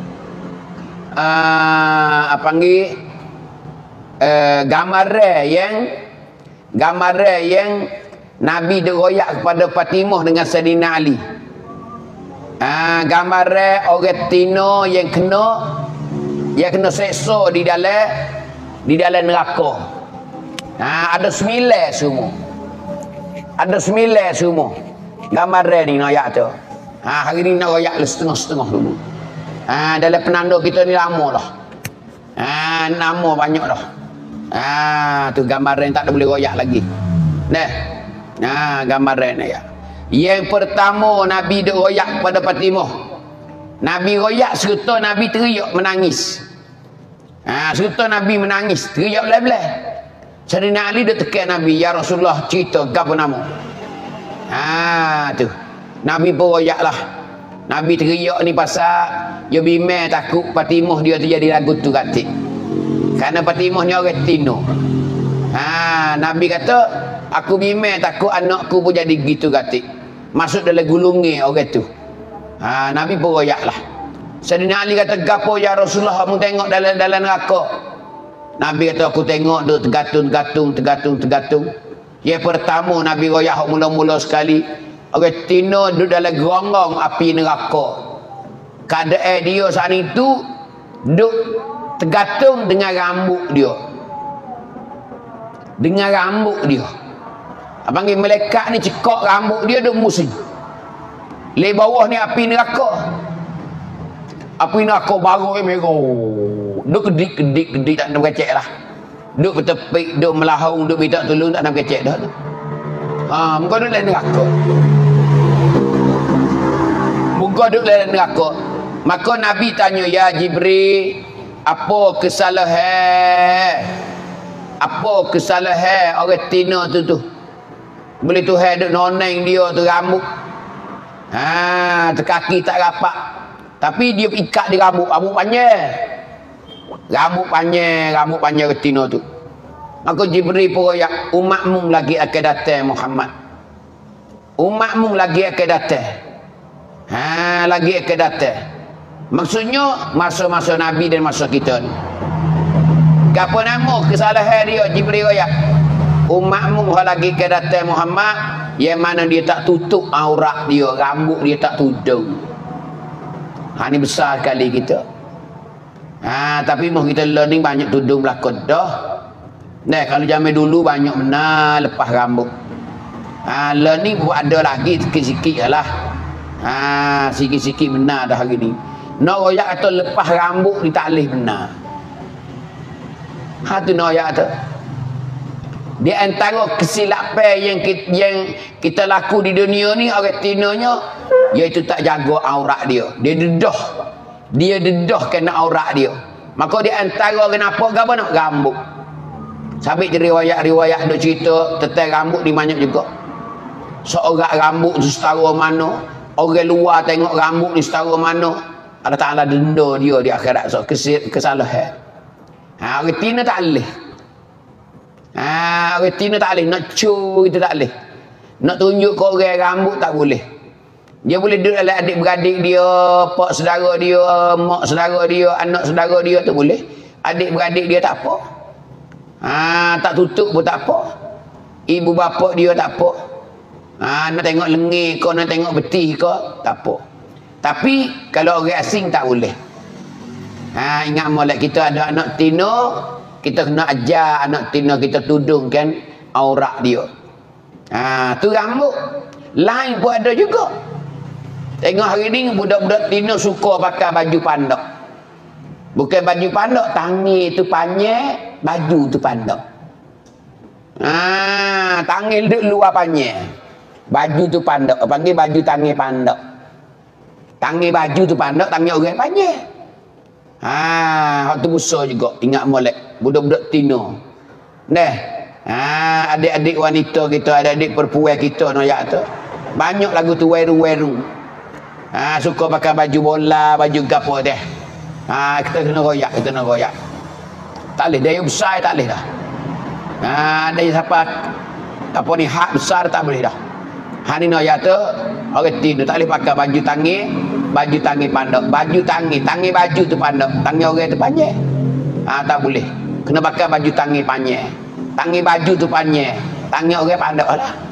ah, apa panggil eh, gambaran yang gambaran yang Nabi dia royak kepada Fatimah dengan Sayyidina Ali. Ah, gambar orang Tino yang kena yang kena seksa di dalam di dalam neraka. Ah, ada sembilan semua. Ada sembilan semua. Gambar ni nak royak tu. Ah, hari ni nak royak setengah-setengah dulu. Ah, dalam penanda kita ni lama dah. Ah, nama banyak dah. Ah, tu gambar yang tak ada boleh royak lagi. Nah. Nah, gambar ni ya. Yang pertama Nabi dia royak pada Fatimah. Nabi royak serta Nabi teriak menangis. Ah, serta Nabi menangis, teriak belah-belah. Sayyidina Ali dia tekan Nabi, ya Rasulullah, cerita gapo nama? Ah, tu. Nabi pun royaklah. Nabi teriak ni pasal dia bimbang takut Fatimah dia tu jadi lagu tu katik. Karena Fatimah ni orang Tino. Ha, Nabi kata, aku bimbang takut anakku pun jadi gitu katik. Masuk dalam gulungi orang tu. Ha, Nabi pun royaklah. Sayyidina Ali kata, gapo ya Rasulullah kamu tengok dalam dalam neraka? Nabi kata, aku tengok duk tergatung-gatung, tergatung-tergatung. Yang pertama Nabi royak mula-mula sekali, orang Tino duduk dalam geronggong api neraka. Keadaan dia saat itu duduk tergantung dengan rambut dia. Dengan rambut dia. Panggil malaikat ni cekak rambut dia duduk musim. Le bawah ni api neraka. Api neraka baru yang merah. Duduk kedik-kedik-kedik tak nak berkecek lah. Duduk bertepik, duduk melahung, duduk minta tolong tak nak berkecek dah tu. Ha, muka duduk dalam neraka. Muka duduk dalam neraka. Maka Nabi tanya, ya Jibril, apa kesalahan? Apa kesalahan orang Tina tu tu? Boleh Tuhan duk noneng dia tu rambut. Ha, tu kaki tak rapat. Tapi dia ikat di rambut, rambut panjang. Rambut panjang, rambut panjang orang Tina tu. Maka Jibril pun royak, umatmu lagi akan datang Muhammad. Umatmu lagi akan datang. Ha, lagi akan datang. Maksudnya masa-masa Nabi dan masa kita ni. Apa nama kesalahan dia Jibril royak? Umatmu lagi akan datang Muhammad yang mana dia tak tutup aurat dia, rambut dia tak tudung. Ha, ni besar sekali kita. Ha, tapi mau kita learning banyak tudung belakang dah. Nah, kalau zaman dulu banyak benar lepas rambut. Ha, learning pun ada lagi sikit-sikit lah. Ha, sikit-sikit benar dah hari ni. Nak royak kata lepas rambut ni tak boleh benar. Ha, tu nak royak kata. Di antara kesilapan yang kita, yang kita laku di dunia ni orang Tinonya, iaitu tak jaga aurat dia. Dia dedah. Dia dedah kena aurat dia. Maka di antara kenapa apa nak rambut. Sampai riwayat-riwayat duk cerita tentang rambut ni banyak juga. Seorang rambut tu setara mana, orang luar tengok rambut ni setara mana, Allah Ta'ala denda dia di akhirat. So kesalahan. Ha, orang Tina tak boleh. Ha, orang Tina tak boleh. Nak cu itu tak boleh. Nak tunjuk ke orang rambut tak boleh. Dia boleh duduk dalam adik-beradik dia, pak saudara dia, mak saudara dia, anak saudara dia tu boleh. Adik-beradik dia tak apa. Ha, tak tutup pun tak apa. Ibu bapa dia tak apa. Ha, nak tengok lengan ke, nak tengok betih ke, tak apa. Tapi kalau orang asing tak boleh. Ha, ingat molek kita ada anak Tino, kita kena ajar anak Tino kita tudungkan aurat dia. Ha, tu rambut. Lain pun ada juga. Tengok hari ni budak-budak Tino suka pakai baju pandak. Bukan baju pandak, tangi tu panjang, baju tu pandak. Ah, tangi duk luar panjang. Baju tu pandak, panggil baju tangi pandak. Tangi baju tu pandak, tangi orang panjang. Ah, hak tu besar juga. Ingat molek budak-budak Tino. Nah, ah, adik-adik wanita kita, adik-adik perempuan kita no yak tu. Banyak lagu tu weru-weru. Ah, suka pakai baju bola, baju gapo deh. Ah, kita kena royak, kita kena royak. Tak boleh, daya besar tak boleh dah. Ah, daya siapa apa ni hak besar tak boleh dah. Ha ni noyak tu orang Tino tak boleh pakai baju tangi, baju tangi pandak, baju tangi, tangi baju tu pandak, tangi orang tu panjang. Ah, tak boleh. Kena pakai baju tangi panjang. Tangi baju tu panjang, tangi orang pandak lah.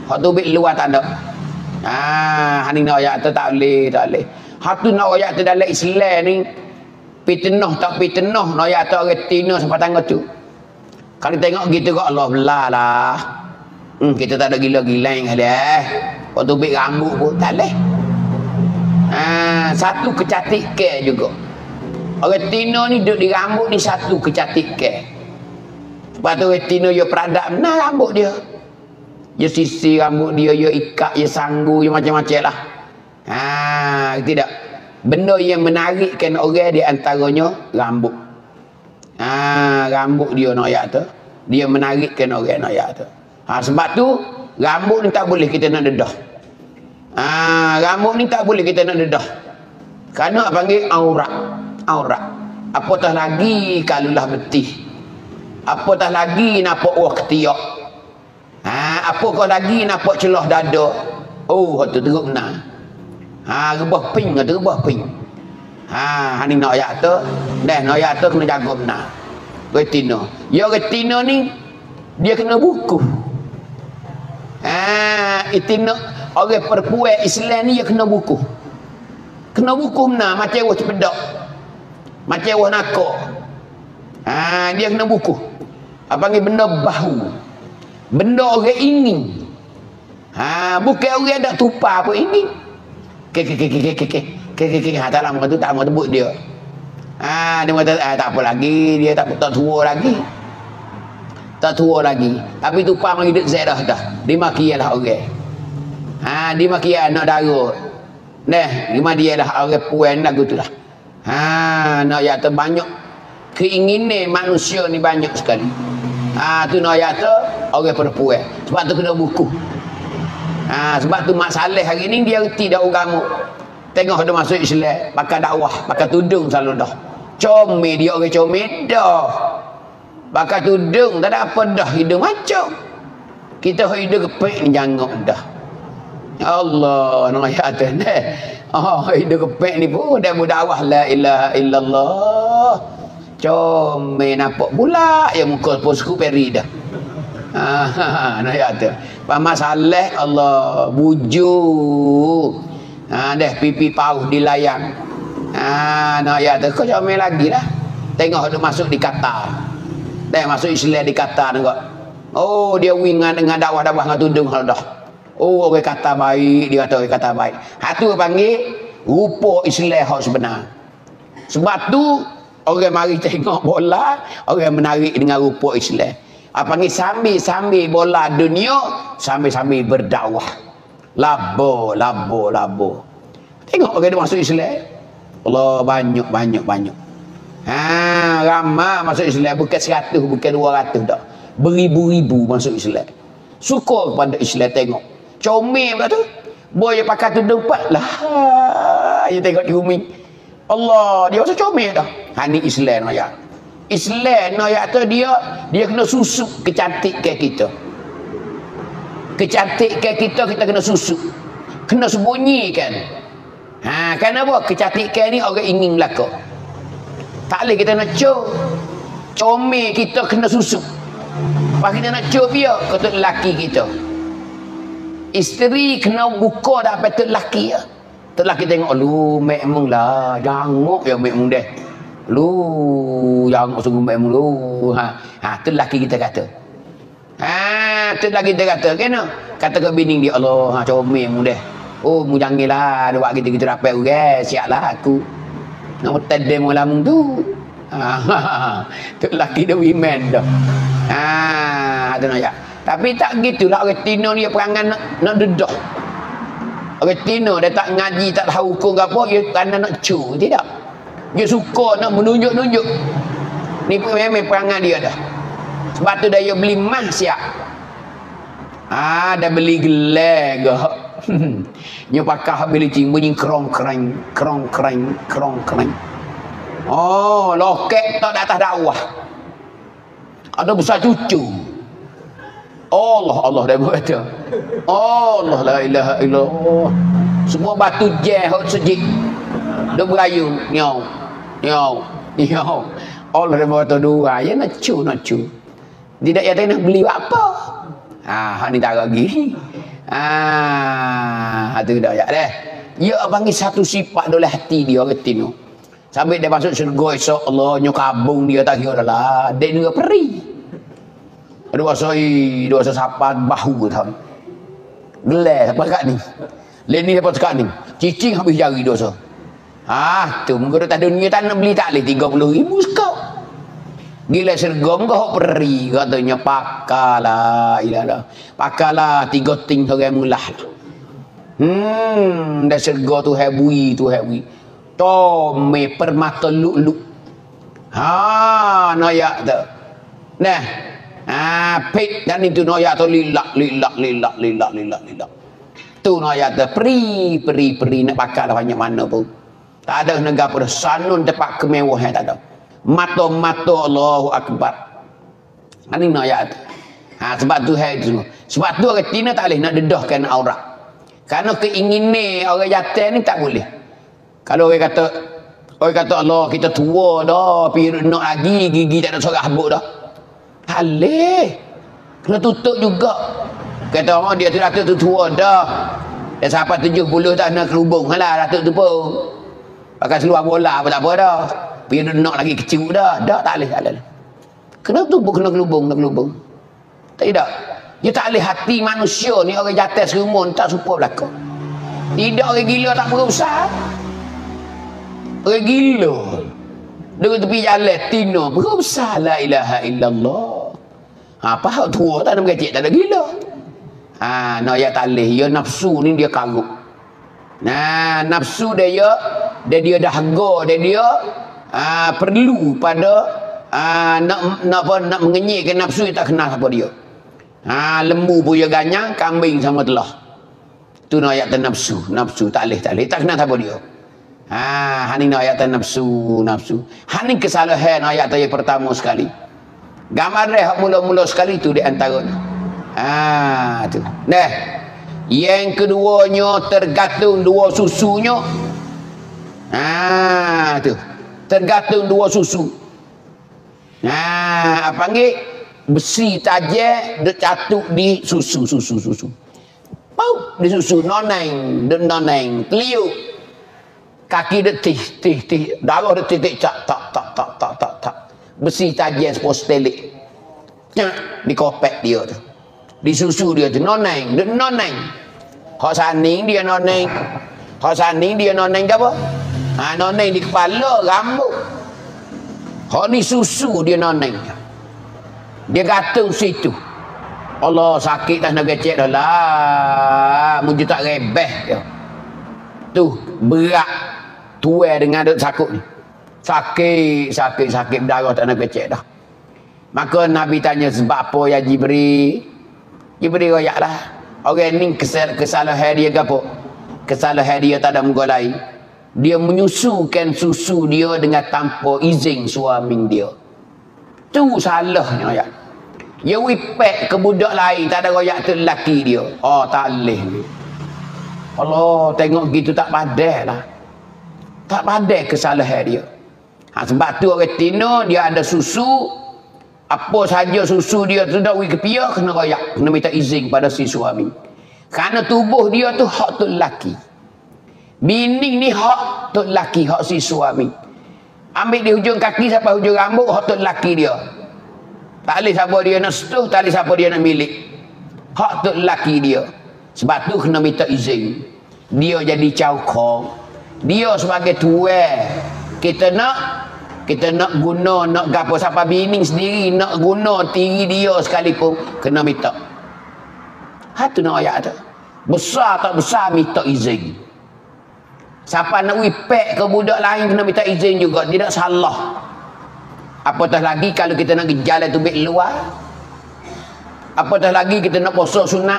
Hak tubik luar tak ada. Ah, hani nak ayat tu tak boleh, tak boleh. Hak tu nak ayat tu dalam Islam ni fitnah tak fitnah, nak ayat tu orang tina sampai tangga tu. Kalau tengok gitu kok Allah belah lah. Hmm, kita tak ada gila-gila yang ada. Eh. Hak tubik rambut pun tak boleh. Ah, satu kecantik ke juga. Orang tina ni duduk di rambut ni satu kecantik ke. Sebab tu orang tina dia peradab nah rambut dia. Dia sisi rambut dia, dia ikat, dia sanggu, dia macam-macam lah. Ha, tidak. Benda yang menarikkan orang di antaranya rambut. Ha, rambut dia nak ayat tu. Dia menarikkan orang nak ayat tu. Ha, sebab tu rambut ni tak boleh kita nak dedah. Ha, rambut ni tak boleh kita nak dedah. Kerana panggil aurat. Aurat. Apatah lagi kalulah betih. Apatah lagi nampak wah ketiak. Ha, apa kau lagi nampak celah dada. Oh, tu teruk benar. Ha, rebah ping, tu rebah ping. Ha, hani nak ayat tu, dah nak ayat tu kena jaga benar. Retina. Ya retina ni dia kena buku. Ha, itina orang perempuan Islam ni dia kena buku. Kena buku benar macam wah cepedak. Macam wah nakak. Ha, dia kena buku. Apa panggil benda bahu. Benda orang ini. Ha, bukan orang dak tupa pun ini. Ke ke ke ke ke ke ke ke ke ha tak lama tu tak mau tebut dia. Ha, dia kata ah, tak apa lagi, dia tak tak tua lagi. Tak tua lagi. Tapi tupa mari dak zat dah dah. Dimakilah orang. Ha, dimakilah anak darah. Nah, gimana dia dah orang puan lagu tu lah. Ha, nak ya terbanyak keinginan manusia ni banyak sekali. Ha, tu nak ya tu orang perempuan. Sebab tu kena buku. Ha, sebab tu Mak Saleh hari ni dia reti dah agama. Tengok dia masuk Islam, pakai dakwah, pakai tudung selalu dah. Comel dia orang comel dah. Pakai tudung tak ada apa dah, hidung macam. Kita hidung kepek ni jangok dah. Ya Allah, nak ayat tu ni. Oh, hidung kepek ni pun dah berdakwah la ilaha illallah. Comel nampak pula ya muka posku peri dah. Ha, nak ayat tu. Masalah Allah bujuk. Ha, dah pipi pauh dilayang. Ha, nak ayat tu kau comel lagi dah. Tengok dia masuk di Qatar. Dah masuk Islam di Qatar tengok. Oh, dia wingan dengan dakwah-dakwah dengan tudung hal dah. Oh, orang kata baik, dia kata orang kata baik. Ha tu panggil rupa Islam hak sebenar. Sebab tu orang mari tengok bola, orang menarik dengan rupa Islam. Apa panggil sambil-sambil bola dunia, sambil-sambil berdakwah. Labo, labo, labo. Tengok orang dia masuk Islam. Allah banyak, banyak, banyak. Ha, ramai masuk Islam, bukan seratus, bukan dua ratus dah. Beribu-ribu masuk Islam. Suka kepada Islam tengok. Comel pula tu. Boy pakai tudung pat lah. Dia tengok di bumi. Allah, dia rasa comel dah. Ha ni Islam ayat. Islam ayat tu dia dia kena susuk kecantikan kita. Kecantikan kita kita kena susuk. Kena sembunyikan. Ha, kenapa? Kecantikan ni orang ingin belaka. Tak boleh kita nak cop. Comel kita kena susuk. Pas kita nak cop dia, kata lelaki kita. Isteri kena buka dah apa tu lelaki ya. Tu lelaki tengok lu mek mung lah, jangok ya mek mung deh. Lu jangok sungguh mek mung lu. Ha, ha tu lelaki kita kata. Ha, tu lelaki kita kata kena. Kata ke bini dia Allah, ha comel mung deh. Oh, mu jangilah dia buat kita-kita dapat orang, siaplah aku. Nak tadem malam tu. Ha, tu lelaki dia wimen dah. Ha, tu nak ya. Tapi tak gitulah orang Tino ni perangai nak, nak dedah. Orang Tino dia tak ngaji, tak tahu hukum ke apa, dia kerana nak cu, tidak. Dia suka nak menunjuk-nunjuk. Ni pun memang perangai dia dah. Sebab tu dia beli emas siap. Ah, dah beli gelar ke. Dia pakai beli cing bunyi krong-kreng, krong-kreng, krong-kreng. Oh, loket tak atas dakwah. Ada besar cucu. Allah Allah dah buat tu. Allah la ilaha illallah. Semua batu jeh hok sejik. Dia berayu nyau. Nyau. Nyau. Allah dah buat tu dua. Ya nak cu nak cu. Tidak ya nak beli apa? Ah, hak ni tak lagi. Ah, tu dah ya deh. Ya panggil satu sifat dalam hati dia orang tino. Sampai dia masuk syurga esok Allah nyo kabung dia tak kira lah. Dia juga peri. Dua soi, dua sapat bahu tau. Gelar apa kat ni? Lain ni dapat sekat ni. Cicing habis jari dosa. Ah, tu muka tak dunia tak nak beli tak leh tiga puluh ribu sekau. Gila sergom kau peri katanya pakalah ilalah. Pakalah tiga ting seorang mulah. Hmm, dah sergo tu hebui tu hebui. Tome permata lulu. Ha, noyak tu. Nah. Ah, pit dan itu noyak tu lilak lilak lilak lilak lilak lilak. Tu noyak tu peri peri peri nak pakar banyak mana pun. Tak ada negara pada sanun tempat kemewahan tak ada. Mata-mata Allahu Akbar. Ini noyak tu. Ha, sebab tu hai tu. Sebab tu orang Cina tak boleh nak dedahkan aurat. Karena keinginan orang jantan ni tak boleh. Kalau orang kata orang kata Allah kita tua dah, pergi nak lagi gigi tak ada suara habuk dah. Halih. Kena tutup juga. Kata orang dia tu Datuk tu tua dah. Dia sampai tujuh puluh tak nak kerubung lah Datuk tu pun. Pakai seluar bola apa tak apa dah. Pergi nak lagi kecil dah. Dah tak boleh, tak boleh. Kena tubuh kena kerubung, kena kerubung. Tidak. Dia tak boleh hati manusia ni orang jatuh serumun tak suka belakang. Tidak orang gila tak berusaha. Orang gila. Dia tepi jalan tino berusaha la ilaha illallah. Ha, apa hak tua tak ada mengecek tak ada gila. Ha, no ya tak boleh. Ya nafsu ni dia karuk. Nah, nafsu dia ya, dia dia dahaga dia dia ha, perlu pada ha, nak nak apa nak mengenyekkan nafsu dia tak kenal apa dia. Ha, lembu punya ganyang, kambing sama telah. Tu no ayat nafsu, nafsu tak leh tak leh tak kenal apa dia. Ha, hani no ayat nafsu, nafsu. Hani kesalahan ayat yang pertama sekali. Gambar dia mula-mula sekali tu di antaranya. Ha, tu. Nah, yang keduanya tergantung dua susunya. Ha, tu. Tergantung dua susu. Ha, apa panggil? Besi tajam dia catuk di susu susu susu. Pau di susu noneng, de noneng, teliuk. Kaki dia tih tih tih, darah dia tih tih tak tak tak tak tak tak tak. Besi tajam spostelik. Nyak di kopek dia tu. Di susu dia tu noneng, de noneng. Hak saning dia noneng. Hak saning dia noneng apa? Ha, noneng di kepala rambut. Hak ni susu dia noneng. Dia gantung situ. Allah sakit dah nak gecek dah lah. Muju tak rebeh dia. Tu berat tuai dengan duk sakut ni. Sakit, sakit, sakit berdarah tak nak gecek dah. Maka Nabi tanya sebab apa ya Jibril? Jibril royak lah. Orang ni kesal kesalahan dia ke apa? Kesalahan dia tak ada muka lain. Dia menyusukan susu dia dengan tanpa izin suami dia. Tu salahnya ya. Dia wipek ke budak lain tak ada royak tu lelaki dia. Oh tak boleh. Allah tengok gitu tak padah lah. Tak padah kesalahan dia. Ha, sebab tu orang Tino dia ada susu. Apa saja susu dia tu dah wik kepia kena royak. Kena minta izin pada si suami. Kerana tubuh dia tu hak tu lelaki. Bini ni hak tu lelaki, hak si suami. Ambil di hujung kaki sampai hujung rambut hak tu lelaki dia. Tak boleh siapa dia nak setuh, tak boleh siapa dia nak milik. Hak tu lelaki dia. Sebab tu kena minta izin. Dia jadi caukong. Dia sebagai tuai. Kita nak kita nak guna, nak gapo siapa bini sendiri nak guna tiri dia sekalipun kena minta. Hak tu nak ayat tu. Besar tak besar minta izin. Siapa nak wipek ke budak lain kena minta izin juga, tidak salah. Apatah lagi kalau kita nak jalan tu bik luar. Apatah lagi kita nak puasa sunat.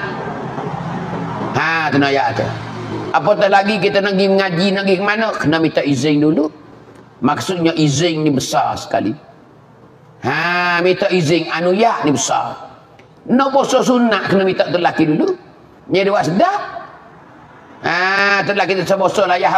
Ha, tu nak ayat tu. Apatah lagi kita nak pergi mengaji, nak pergi ke mana, kena minta izin dulu. Maksudnya izin ni besar sekali. Ha, minta izin anuyak ni besar. Nak puasa sunat kena minta tu lelaki dulu. Ni dia buat sedap. Ah, tu lelaki tu puasa lah ya.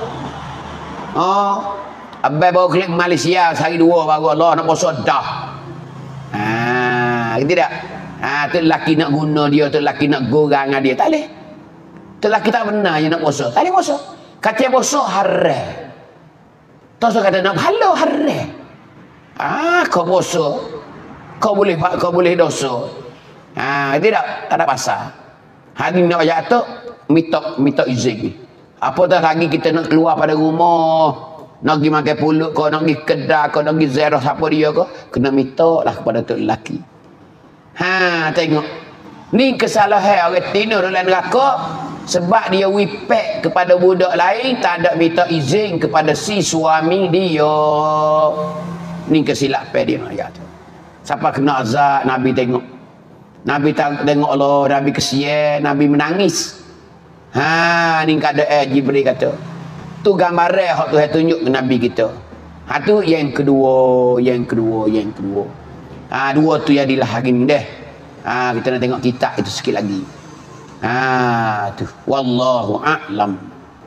Oh. Abai baru klik Malaysia sehari dua baru Allah nak puasa dah. Ah, tidak. Ha, tu lelaki nak guna dia, tu lelaki nak gorang dia. Tak boleh. Tu lelaki tak benar je nak puasa. Tak boleh puasa. Kata puasa haram. Tak usah kata nak pahala haram. Ah, kau puasa. Kau boleh kau boleh dosa. Ha, tidak, tak ada pasal. Hari nak jatuh, minta minta izin. Apa dah lagi kita nak keluar pada rumah, nak pergi makan pulut kau, nak pergi kedai kau, nak pergi ziarah siapa dia kau, kena minta lah kepada tu lelaki. Ha, tengok. Ni kesalahan orang tino dalam neraka sebab dia wipek kepada budak lain, tak ada minta izin kepada si suami dia. Ni kesilapan dia nak jatuh. Siapa kena azab, Nabi tengok. Nabi tak tengok Allah, Nabi kesian, Nabi menangis. Ha, ni keadaan Jibril kata. Tu gambaran hak Tuhan tunjuk ke Nabi kita. Ha tu yang kedua, yang kedua, yang kedua. Ha dua tu jadilah hari ni deh. Ha kita nak tengok kitab itu sikit lagi. Ha tu wallahu a'lam.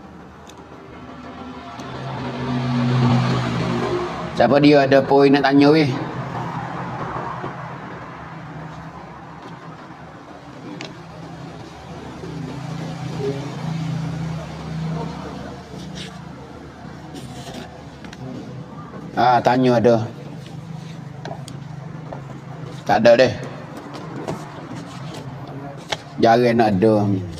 Siapa dia ada poin nak tanya weh? Ah, tanya ada. Tak ada deh. Jarang nak ada.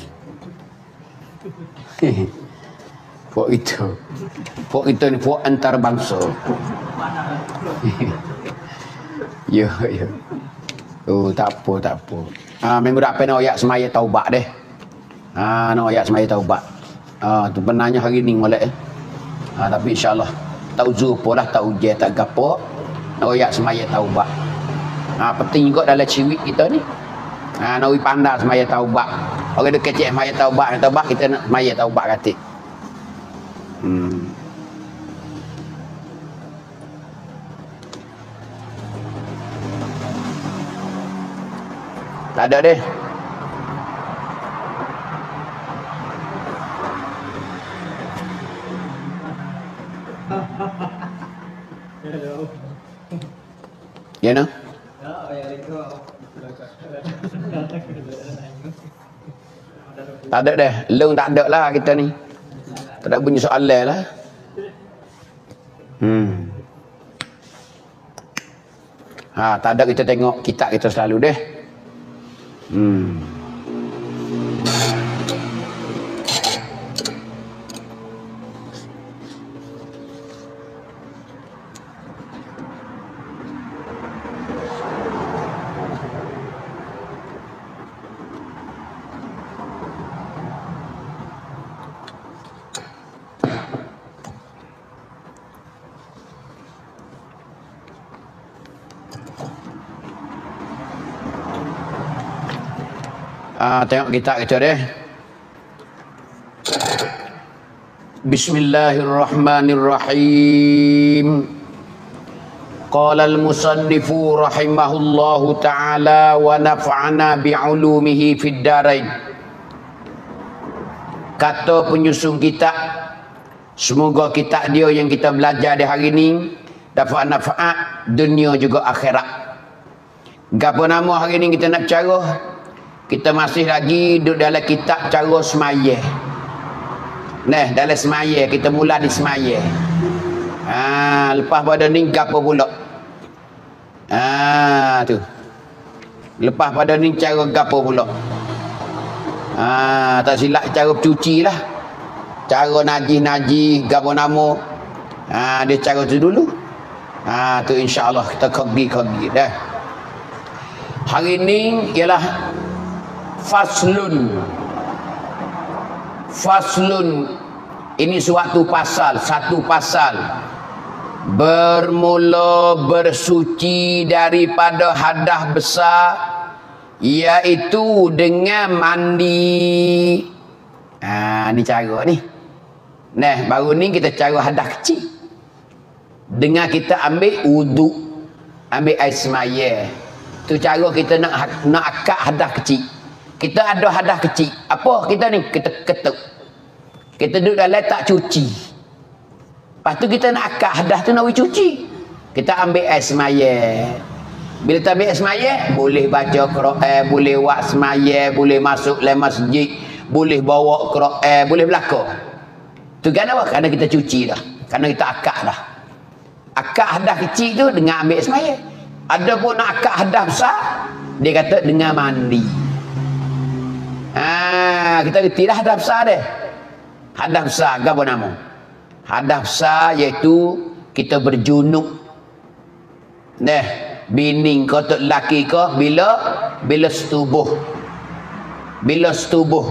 Pok itu. Pok itu ni pok antarabangsa. Ya, ya. Oh, tak apa, tak apa. Ah, minggu depan nak ayat semaya taubat deh. Ah, nak ayat semaya taubat. Ah, tu benarnya hari ni molek eh. Ah, tapi insya-Allah tak uzur pun lah, tak ujian, tak gapo. Nak royak semaya taubat. Ha, penting juga dalam ciwik kita ni. Ha, nak pandai semaya taubat. Orang dia kecek semaya taubat, taubat kita nak semaya taubat kata. Hmm. Tak ada deh. Ya no? Tak ada deh, lung tak ada lah kita ni. Tak ada bunyi soalan lah. Hmm. Ha, tak ada kita tengok kitab kita selalu deh. Hmm. Ah, tengok kitab kita deh. Bismillahirrahmanirrahim. Qala al-musannifu rahimahullahu ta'ala wa naf'ana bi'ulumihi fid darain. Kata penyusun kitab, semoga kitab dia yang kita belajar di hari ini dapat manfaat dunia juga akhirat. Gapo nama hari ini kita nak cara? Kita masih lagi duduk dalam kitab cara semaya. Nah, dalam semaya kita mula di semaya. Ha, lepas pada ni gapo pula? Ha, tu. Lepas pada ni cara gapo pula? Ha, tak silap cara cuci lah. Cara najis-najis gapo nama? Ha, dia cara tu dulu. Ha, tu insya-Allah kita kagi-kagi dah. Hari ni ialah Faslun. Faslun. Ini suatu pasal, satu pasal. Bermula bersuci daripada hadas besar, iaitu dengan mandi. Ah, ni cara ni. Nah, baru ni kita cara hadas kecil. Dengan kita ambil wudu, ambil air semaya. Tu cara kita nak nak akad hadas kecil. Kita ada hadas kecil. Apa kita ni? Kita ketuk. Kita duduk dalam tak cuci. Lepas tu kita nak akad hadas tu nak cuci. Kita ambil air semaya. Bila tabiat semaya, boleh baca Quran, boleh buat semaya, boleh masuk dalam masjid, boleh bawa Quran, boleh berlaku. Tu kerana apa? Kerana kita cuci dah. Kerana kita akad dah. Akad hadas kecil tu dengan ambil semaya. Ada pun nak akad hadas besar, dia kata dengan mandi. Ha, kita reti dah hadas besar dia. Hadas besar, apa nama? Hadas besar iaitu kita berjunub. Nah, bini kau tu lelaki kau bila bila setubuh. Bila setubuh.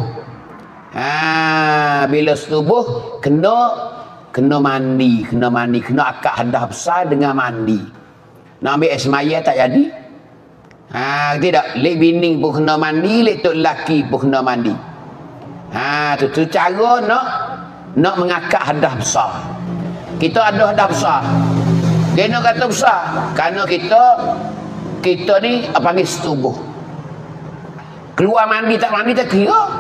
Ha, bila setubuh kena kena mandi, kena mandi, kena akad hadas besar dengan mandi. Nak ambil semaya tak jadi. Ha, tidak, lek bini pun kena mandi, lek tok lelaki pun kena mandi. Ha, tu tu cara nak nak mengakad hadas besar. Kita ada hadas besar. Dia nak kata besar kerana kita kita ni apa panggil setubuh. Keluar mandi tak mandi tak kira.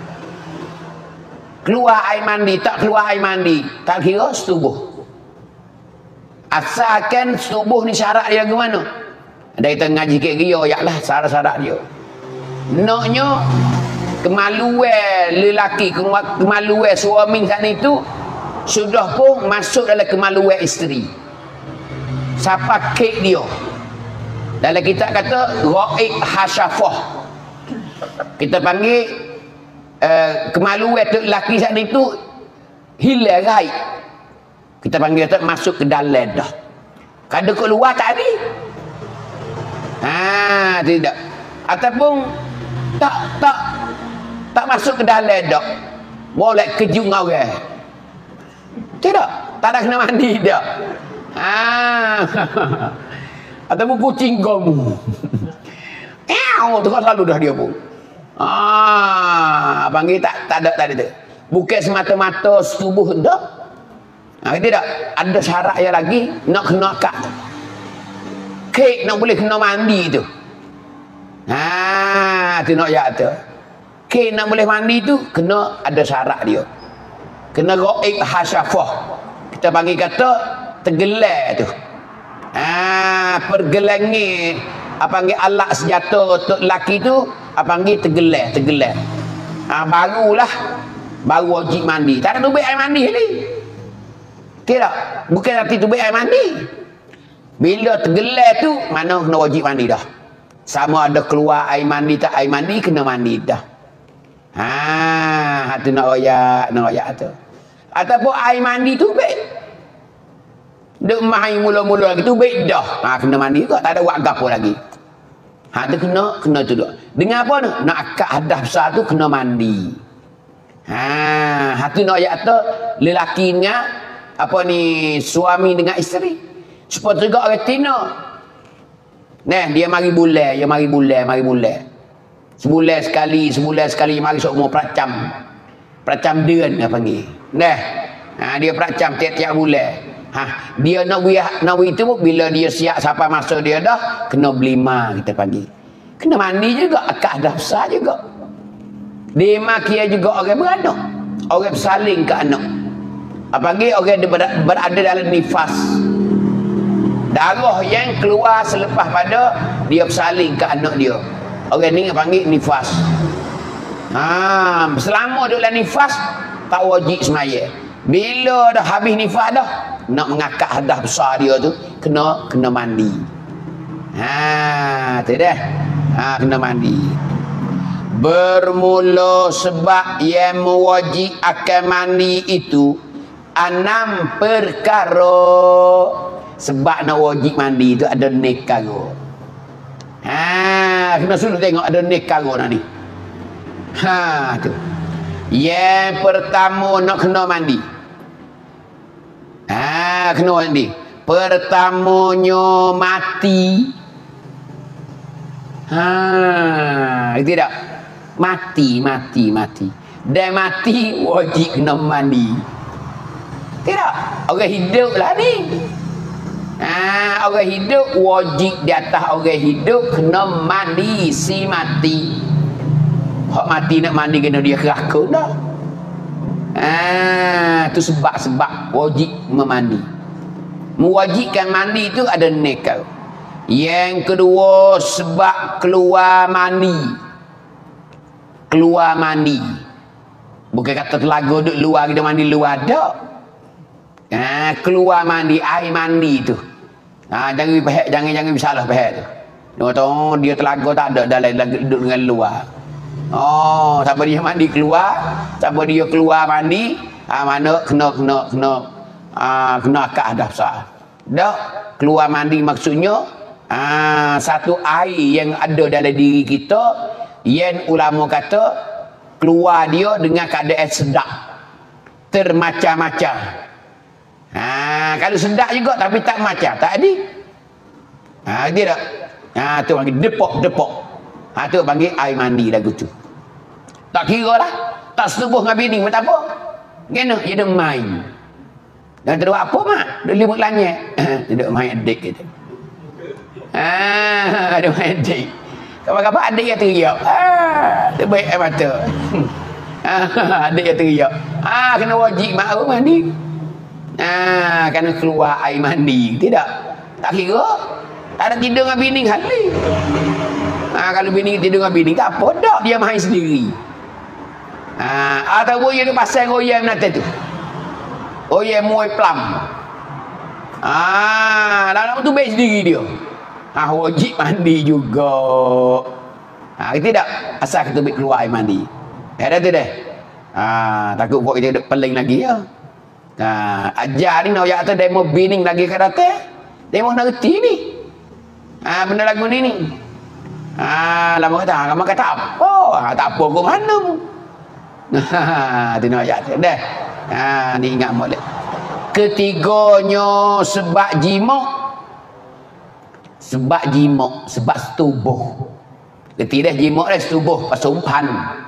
Keluar air mandi tak keluar air mandi tak kira setubuh. Asalkan setubuh ni syarat dia ke mana? Ada kita ngaji sikit dia yaklah syarat-syarat dia. Naknya kemaluan lelaki, kemaluan suami sana itu sudah pun masuk dalam kemaluan isteri. Siapa kek dia? Dalam kitab kata ghaib hasyafah. Kita panggil uh, kemaluan tu lelaki sana itu hilang gaib. Kita panggil tu masuk ke dalam dah. Kada keluar tak ada. Ha, tidak. Ataupun tak tak tak masuk ke dalam dah. Boleh kejung orang. Tidak, tak ada kena mandi dah. Ah. Ataupun kucing kamu. Eow, tu kan selalu dah dia pun. Ah, panggil tak tak ada tak ada tu. Bukan semata-mata setubuh dah. Ah, tidak, ada syarat yang lagi nak kena akad. Kek nak boleh kena mandi tu. Ha, tu nak ya tu. Kek nak boleh mandi tu kena ada syarat dia. Kena ghaib hasyafah. Kita panggil kata tergelar tu. Ah, pergelangi apa panggil alat senjata untuk lelaki tu apa panggil tergelar, tergelar. Ah, barulah baru wajib mandi. Tak ada tubik air mandi ni. Tidak, bukan arti tubik air mandi. Bila tergelar tu mana kena wajib mandi dah. Sama ada keluar air mandi tak air mandi kena mandi dah. Ha, tu nak royak, nak royak tu. Ataupun air mandi tu baik. Dek mai mula-mula lagi tu baik dah. Ha, kena mandi juga, tak ada buat gapo lagi. Ha, tu kena kena tu dah. Dengan apa tu? Nak akad hadas besar tu kena mandi. Ha, ha tu nak royak tu lelakinya apa ni suami dengan isteri. Supaya juga orang Tino. Nah, dia mari bulan, dia mari bulan, mari bulan. Sebulan sekali, sebulan sekali mari sok umur peracam. Peracam ดือนdia panggil. Nah, ha, dia peracam tiap-tiap bulan. Ha, dia nak wiah nak itu bila dia siap sampai masa dia dah kena berlima kita panggil. Kena mandi juga, akad dah besar juga. Dia makia juga orang beranak. Orang bersaling ke anak. Apa panggil orang ber, berada dalam nifas. Darah yang keluar selepas pada dia bersaling ke anak dia. Orang ni panggil nifas. Ha, selama duduk dalam nifas tak wajib semaya. Bila dah habis nifas dah nak mengakad hadas besar dia tu kena kena mandi. Ha, tu dah. Ha, kena mandi. Bermula sebab yang mewajib akan mandi itu enam perkara. Sebab nak wajib mandi tu ada nekara. Ha, kena suruh tengok ada nekara ni. Ha, tu. Yang pertama nak kena mandi. Ha, kena mandi. Pertamanya mati. Ha, tidak. Mati, mati, mati. Dan mati wajib kena mandi. Tidak. Orang hidup lah ni. Ha, orang hidup wajib di atas orang hidup kena mandi si mati. Hak mati nak mandi kena dia keraka dah. Ah, tu sebab-sebab wajib memandi. Mewajibkan mandi tu ada nekal. Yang kedua sebab keluar mandi. Keluar mandi. Bukan kata telaga duduk luar kita mandi luar tak. Ha, keluar mandi, air mandi tu. Ha, jangan pihak, jangan jangan salah pihak tu. Dia kata oh, dia telaga tak ada dalam duduk dengan luar. Oh, siapa dia mandi keluar, siapa dia keluar mandi, ha, mana kena kena kena ha, kena akad dah sah. Dak keluar mandi maksudnya ha, satu air yang ada dalam diri kita yang ulama kata keluar dia dengan keadaan sedap termacam-macam. Ha, kalau sedap juga tapi tak macam tak ada. Ha, dia tak. Ha, tu panggil depok-depok. Ha, tu panggil air mandi lagu tu. Tak kira lah. Tak setubuh dengan bini pun tak apa. Kena dia ada main. Dan terus apa mak? Dia limut lanyek. Dia duduk main adik kita. Ha, ada main adik. Kapan-kapan adik yang teriak. Ha, terbaik air mata. Ha, adik yang teriak. Ha, kena wajib mak aku mandi. Ha, kena keluar air mandi. Tidak. Tak kira. Tak ada tidur dengan bini kali. Ha, kalau bini tidur dengan bini tak apa dak dia main sendiri. Ha, atau dia tu pasal royal nanti tu. Royal muai plam. Ah, dalam tu baik sendiri dia. Ha, wajib mandi juga. Ha, tidak asal kita baik keluar air mandi. Ada tu deh. Ha, takut buat kita peling lagi ya. Ha, ajar ni nak ayat tu demo bining lagi kat atas. Demo nak reti ni. Ha, benda lagu ni ni. Ha, lama kata, lama kata apa? Ha, tak apa kau mana mu. Ha, tu nak ayat tu dah. Ha, ni ingat molek. Ketiganya sebab jimak. Sebab jimak, sebab setubuh. Ketiga jimak dah setubuh, pasumpan.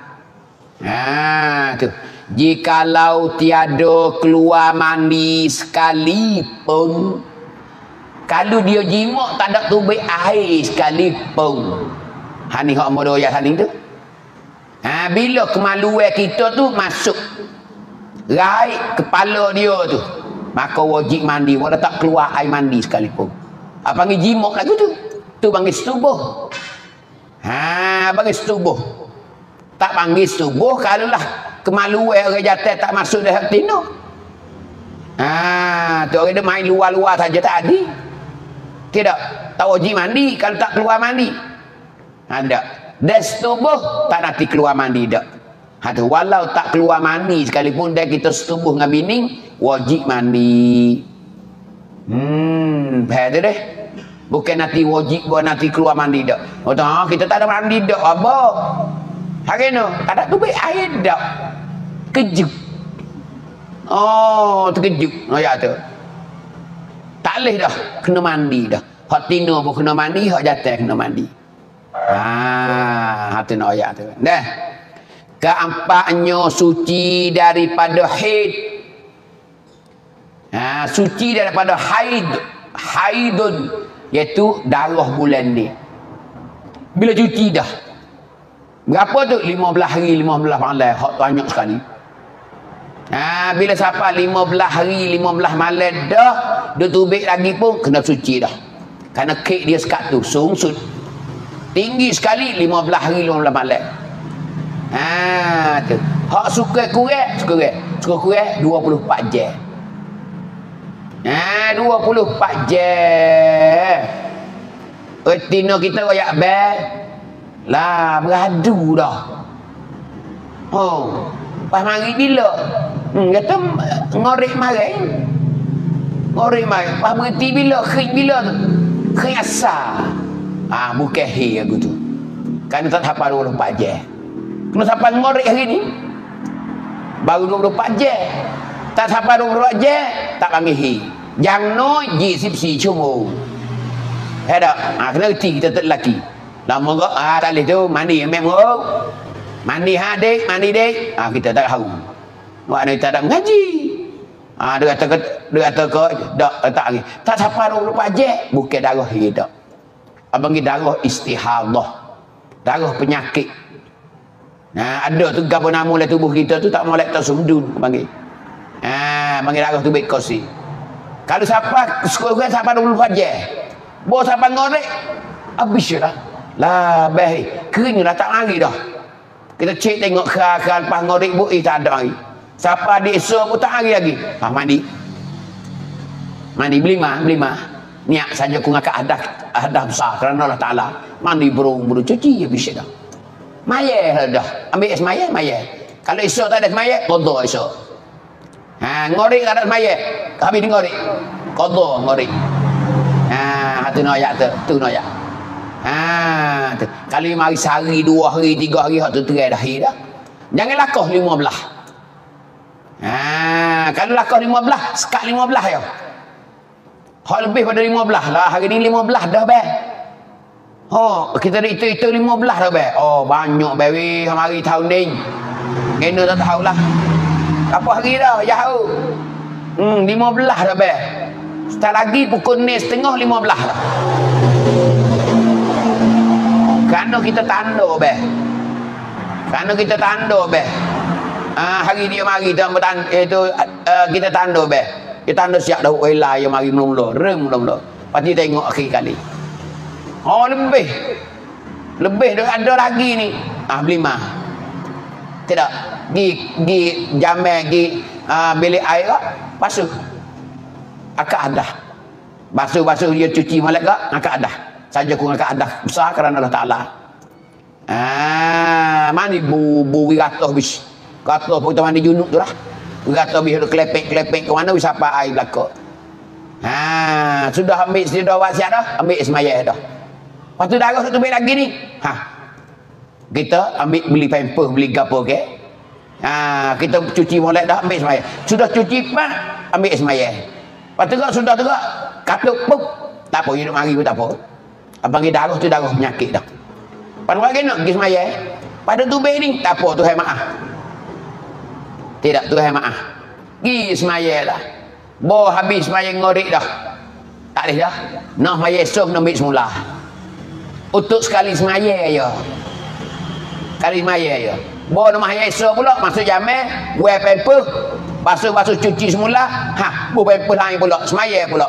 Ha, tu. Jikalau tiada keluar mandi sekalipun, kalau dia jimak tak ada tubik air sekalipun. Ha ni hak modo ayat tadi tu. Ha, bila kemaluan kita tu masuk raih kepala dia tu, maka wajib mandi walau tak keluar air mandi sekalipun. Apa panggil jimak lagu tu? Tu panggil setubuh. Ha, panggil setubuh. Tak panggil setubuh kalau lah kemaluan orang jatuh tak masuk dalam tino. Ha, tu orang dia main luar-luar saja tak ada. Tidak. Tak wajib mandi kalau tak keluar mandi. Ada. Dan setubuh tak nanti keluar mandi dak. Ha, tu walau tak keluar mandi sekalipun dan kita setubuh dengan bini wajib mandi. Hmm, faham deh. Bukan nanti wajib buat nanti keluar mandi dak. Oh, tak, kita tak ada mandi dak apa? Hari ni tak ada tubik air dak. Kejut. Oh, terkejut. Oh ya tu. Tak boleh dah kena mandi dah. Hak tino pun kena mandi, hak jatuh kena mandi. Ah, hati nak ayat tu. Dah. Keempatnya suci daripada haid. Ha, suci daripada haid. Haidun iaitu darah bulan ni. Bila cuci dah. Berapa tu? lima belas hari, lima belas malam. Hak banyak sekali. Ha, bila siapa lima belas hari, lima belas malam dah, dia tubik lagi pun kena suci dah. Kerana kek dia sekat tu, sungsut. Tinggi sekali lima belas hari, lima belas malam. Ha, tu. Hak suka kurang, suka kurang. Suka kurang dua puluh empat jam. Ha, dua puluh empat jam. Retina kita royak bel. Lah, beradu dah. Oh, pas mari bila? Hmm, kata ngorek mari. Ngorek mari. Pas berhenti bila? Kering bila tu? Kering asal. Ah, bukan hi aku tu. Kan tak sampai dua puluh empat jam. Kena sampai ngorek hari ni. Baru dua puluh empat jam. Tak sampai dua puluh empat jam, tak panggil hi. Yang noยี่สิบสี่ ชั่วโมง. Ada. Ah, kena reti kita tak lelaki. Lama kau, ah, tak boleh tu, mandi memang. Mandi ha dek, mandi dek. Ah, kita tak tahu. Wak ni tak ada mengaji. Ah, dia kata dia kata kau dak tak lagi. Tak sampai dua puluh empat jam, bukan darah hidup. Abang darah istihadah. Darah penyakit. Nah, ada tu gapo nama oleh tubuh kita tu tak molek tak sundun panggil. Ah, panggil darah tu baik kosi. Kalau siapa sekurang sampai dua puluh empat jam. Bos sampai ngorek habis dah. Lah baik. Kering dah tak lari dah. Kita cek tengok keral-keral lepas ngorek bu, eh tak ada lagi. Siapa adik esok pun tak lari lagi. Ha, mandi. Mandi beli mah, beli mah. Niat saja ku ngakak adah adah besar kerana Allah Taala. Mandi burung-burung cuci habis dah. Mayah dah. Ambil es mayah, mayah. Kalau esok tak ada mayah, qada esok. Ha, ngorek tak ada mayah. Habis di ngorek. Qada ngorek. Ha, tu noyak tu, tu noyak. Ha, tu. Kalau mari sehari, dua hari, tiga hari, hak tu terai dah dah. Jangan lakoh lima belah. Ha, kalau lakoh lima belah, sekat lima belah ya. Hak lebih pada lima belah lah. Hari ni lima belah dah be. Oh, kita ada itu-itu lima belah dah be. Oh, banyak be weh hari tahun ni. Kena tak tahulah. Apa hari dah, jauh. Hmm, lima belah dah be. Setelah lagi pukul ni setengah lima belah dah. Kerana kita tanda be. Kerana kita tanda be. Ah, hari dia mari kita itu uh, kita tanda be. Kita tanda siap dah wela yang mari mula-mula, rem mula-mula. Pasti tengok akhir kali. Oh, lebih. Lebih dah ada lagi ni. Ah, beli mah. Tidak. Gi gi jamai gi uh, bilik air tak? Basuh. Akak adah. Basuh-basuh dia cuci malak tak? Akak adah. Saja ku akak adah besar kerana Allah Taala. Ah, mandi bu bu wiratoh bis. Kata pun kita mandi junub tu lah. Wiratoh bis kelepek-kelepek ke mana bisa apa air belaka. Ha, sudah ambil sudah buat siap dah, ambil semayah dah. Lepas tu darah tu ambil lagi ni. Ha. Kita ambil beli pamper, beli gapo ke. Okay? Ha, kita cuci molek dah, ambil semayah. Sudah cuci pak, ambil semayah. Lepas tu sudah tu katuk pup. Tak apa, hidup mari pun tak apa. Abang kita darah tu darah penyakit dah. Pada lagi nak pergi semayah. Pada tubik ni, tak apa, Tuhan maaf. Tidak, Tuhan maaf. Pergi semayah lah. Bo habis semayah ngorek dah. Tak boleh dah. Nak semayah esok, nak ambil semula. Untuk sekali semayah ya. Sekali semayah ya. Bo nak semayah esok pula, masuk jamai, wear pamper, basuh-basuh cuci semula, ha, bu pamper lain pula, semayah pula.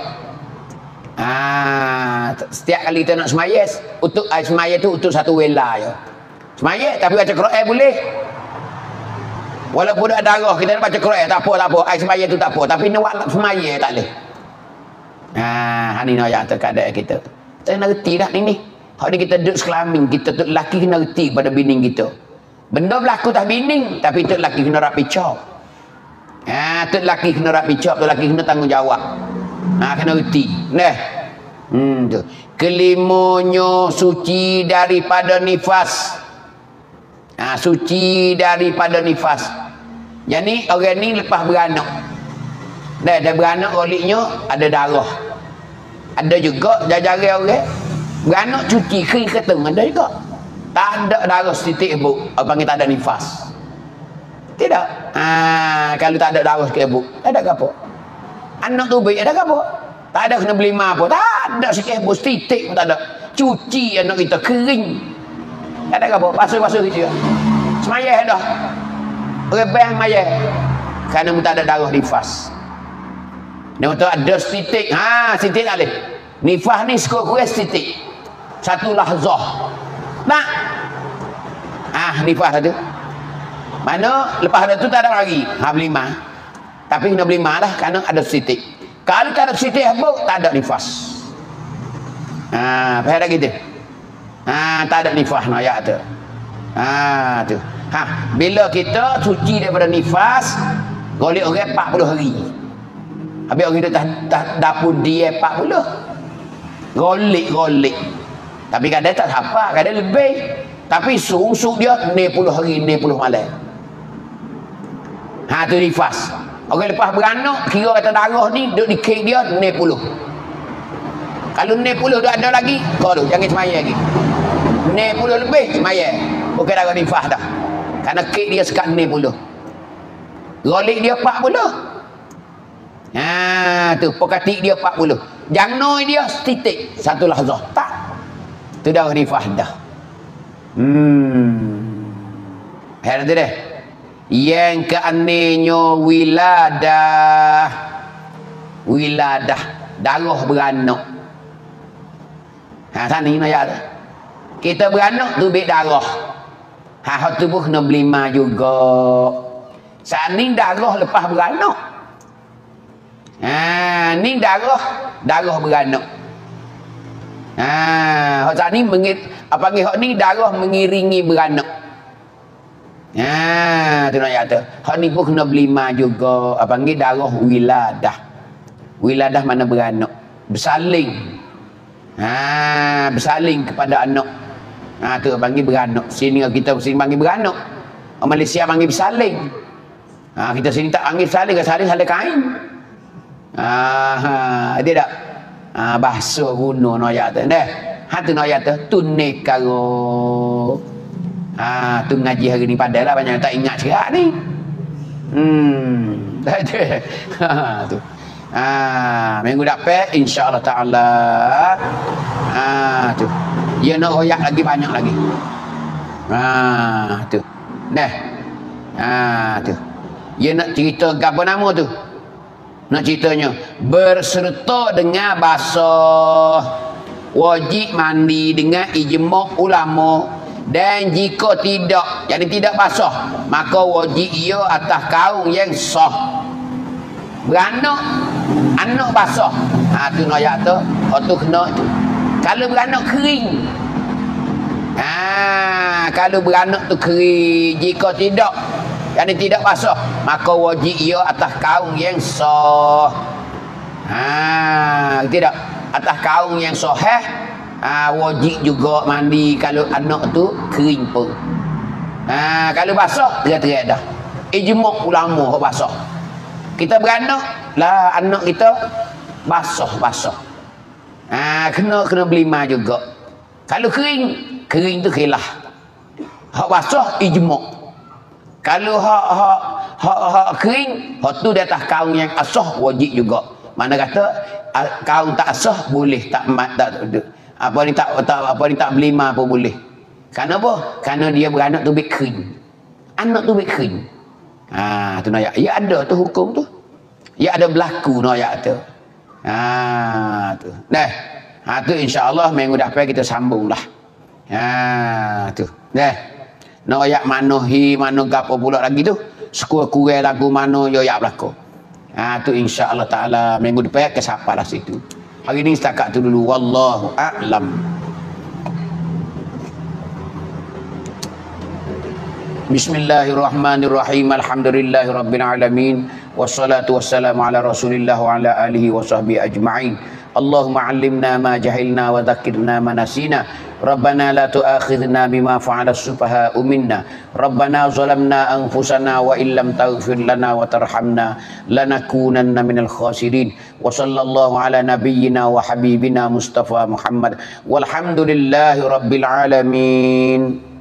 Ah, setiap kali kita nak semayah, untuk air semayah tu untuk satu wela ya. Semayah tapi baca Quran boleh. Walaupun ada darah kita nak baca Quran tak apa tak apa, air semayah tu tak apa, tapi nak buat semayah tak boleh. Ah, ni nak yang terkadang kita. Kita nak reti dah ni ni. Hak ni kita duduk sekelamin, kita tu lelaki kena reti pada bini kita. Benda berlaku tak bini, tapi tu lelaki kena rapi cop. Ah, tu lelaki kena rapi cop, tu lelaki kena tanggungjawab. Ha, kena reti. Nah. Hmm, tu. Kelimonyo suci daripada nifas. Ha, suci daripada nifas. Jadi orang ni lepas beranak. Dah dah beranak oliknya ada darah. Ada juga jari-jari orang beranak cuci kering keteng ada juga. Tak ada darah setitik ibu. Apa panggil tak ada nifas. Tidak. Ha, kalau tak ada darah sikit ibu, tak ada apa. Anak tu baik ada apa? Tak ada kena beli mah apa. Tak ada sikit pun titik pun tak ada. Cuci anak kita kering. Tak ada apa. Basuh-basuh gitu. Semayah dah. Rebah mayah. Kerana tak ada darah nifas. Dia kata ada titik. Ha, titik tak boleh. Nifas ni sekurang-kurang titik. Satu lahzah. Tak. Ah, nifas tu. Mana lepas ada tu tak ada lagi. Ha, beli mah. Tapi kena beli mah lah kerana ada titik. Kalau tak ada titik apa, tak ada nifas. Ha, faham tak gitu? Ha, tak ada nifas nak ayat tu. Ha, tu. Ha, bila kita suci daripada nifas, golek orang empat puluh hari. Habis orang tu dah, dah dapur dia empat puluh. Golek-golek. Tapi kadang tak apa, kadang lebih. Tapi sungsuk dia enam puluh hari, enam puluh malam. Ha, tu nifas. Orang lepas beranak, kira kata darah ni duduk di kek dia enam puluh. Kalau enam puluh dah ada lagi, kau tu jangan semayah lagi. enam puluh lebih semayah. Bukan darah nifas dah. Kerana kek dia sekat enam puluh. Rolik dia empat puluh. Ha, tu pokatik dia empat puluh. Jangnoi dia setitik satu lahzah. Tak. Tu darah nifas dah. Hmm. Heran tu deh. Yang keanehnya wiladah. Wiladah. Darah beranak. Ha tani nak ya. Kita beranak tubik darah. Ha hak tu pun kena berlima juga. Sani darah lepas beranak. Ha ni darah darah beranak. Ha hak sani mengit apa panggil hak ni darah mengiringi beranak. Ha tu nak ya tu. Hak ni pun kena berlima juga. Apa panggil darah wiladah. Wiladah mana beranak. Bersaling. Ha bersaling kepada anak. Ha tu panggil beranak. Sini kita sini panggil beranak. Orang Malaysia panggil bersaling. Ha kita sini tak panggil bersaling, bersaling saling kain. Ha ha dia tak. Ha bahasa guna no ayat tu. Dah. Ha tu no ayat tu tunai karo. Ha tu ngaji hari ni padahlah banyak tak ingat cerak ni. Hmm. Dah tu. Ha tu. Ha minggu dapat insya-Allah taala. Ha tu. Dia nak royak lagi banyak lagi. Ha tu. Dah. Ha tu. Dia nak cerita apa nama tu? Nak ceritanya berserta dengan basuh, wajib mandi dengan ijma' ulama, dan jika tidak, jadi tidak basuh, maka wajib ia atas kaum yang sah. Beranak anak basuh. Ha tu nak ayat tu. Oh tu kena tu. Kalau beranak kering. Ha kalau beranak tu kering, jika tidak yang tidak basuh, maka wajib ia atas kaum yang sah. Ha tidak atas kaum yang sahih. Ha wajib juga mandi kalau anak tu kering pun. Ha kalau basuh terak-terak dah. Ijma' ulama hok basuh. Kita beranak lah anak kita basuh-basuh. Ha kena kena berlima juga. Kalau kering, kering tu khilaf. Hak basuh ijma'. Kalau hak hak hak hak kering, hak tu di atas kaum yang asah wajib juga. Mana kata kaum tak asah boleh tak tak apa ni tak tak apa ni tak berlima pun boleh. Kerana apa? Kerana dia beranak tu bik kering. Anak tu bik kering. Ha tu nak ya ada tu hukum tu. Ya ada berlaku no ayat tu. Ha tu. Dah. Ha tu insya-Allah minggu depan kita sambunglah. Ha tu. Dah. Nak ayat mana hi mana gapo pula lagi tu. Sekurang-kurang lagu mana yo ayat berlaku. Ha tu insya-Allah taala minggu depan ke sapalah situ. Hari ni setakat tu dulu wallahu a'lam. Bismillahirrahmanirrahim. Alhamdulillahirabbil alamin. Wassalatu wassalamu ala Rasulillah wa ala alihi wa sahbihi ajma'in. Allahumma 'allimna ma jahilna wa dzakkirna ma nasina. Rabbana la tu'akhidhna bima fa'ala as-sufaha'u minna. Rabbana zalamna anfusana wa illam taghfir lana wa tarhamna lanakunanna minal khasirin. Wa sallallahu ala nabiyyina wa habibina Mustafa Muhammad walhamdulillahi rabbil alamin.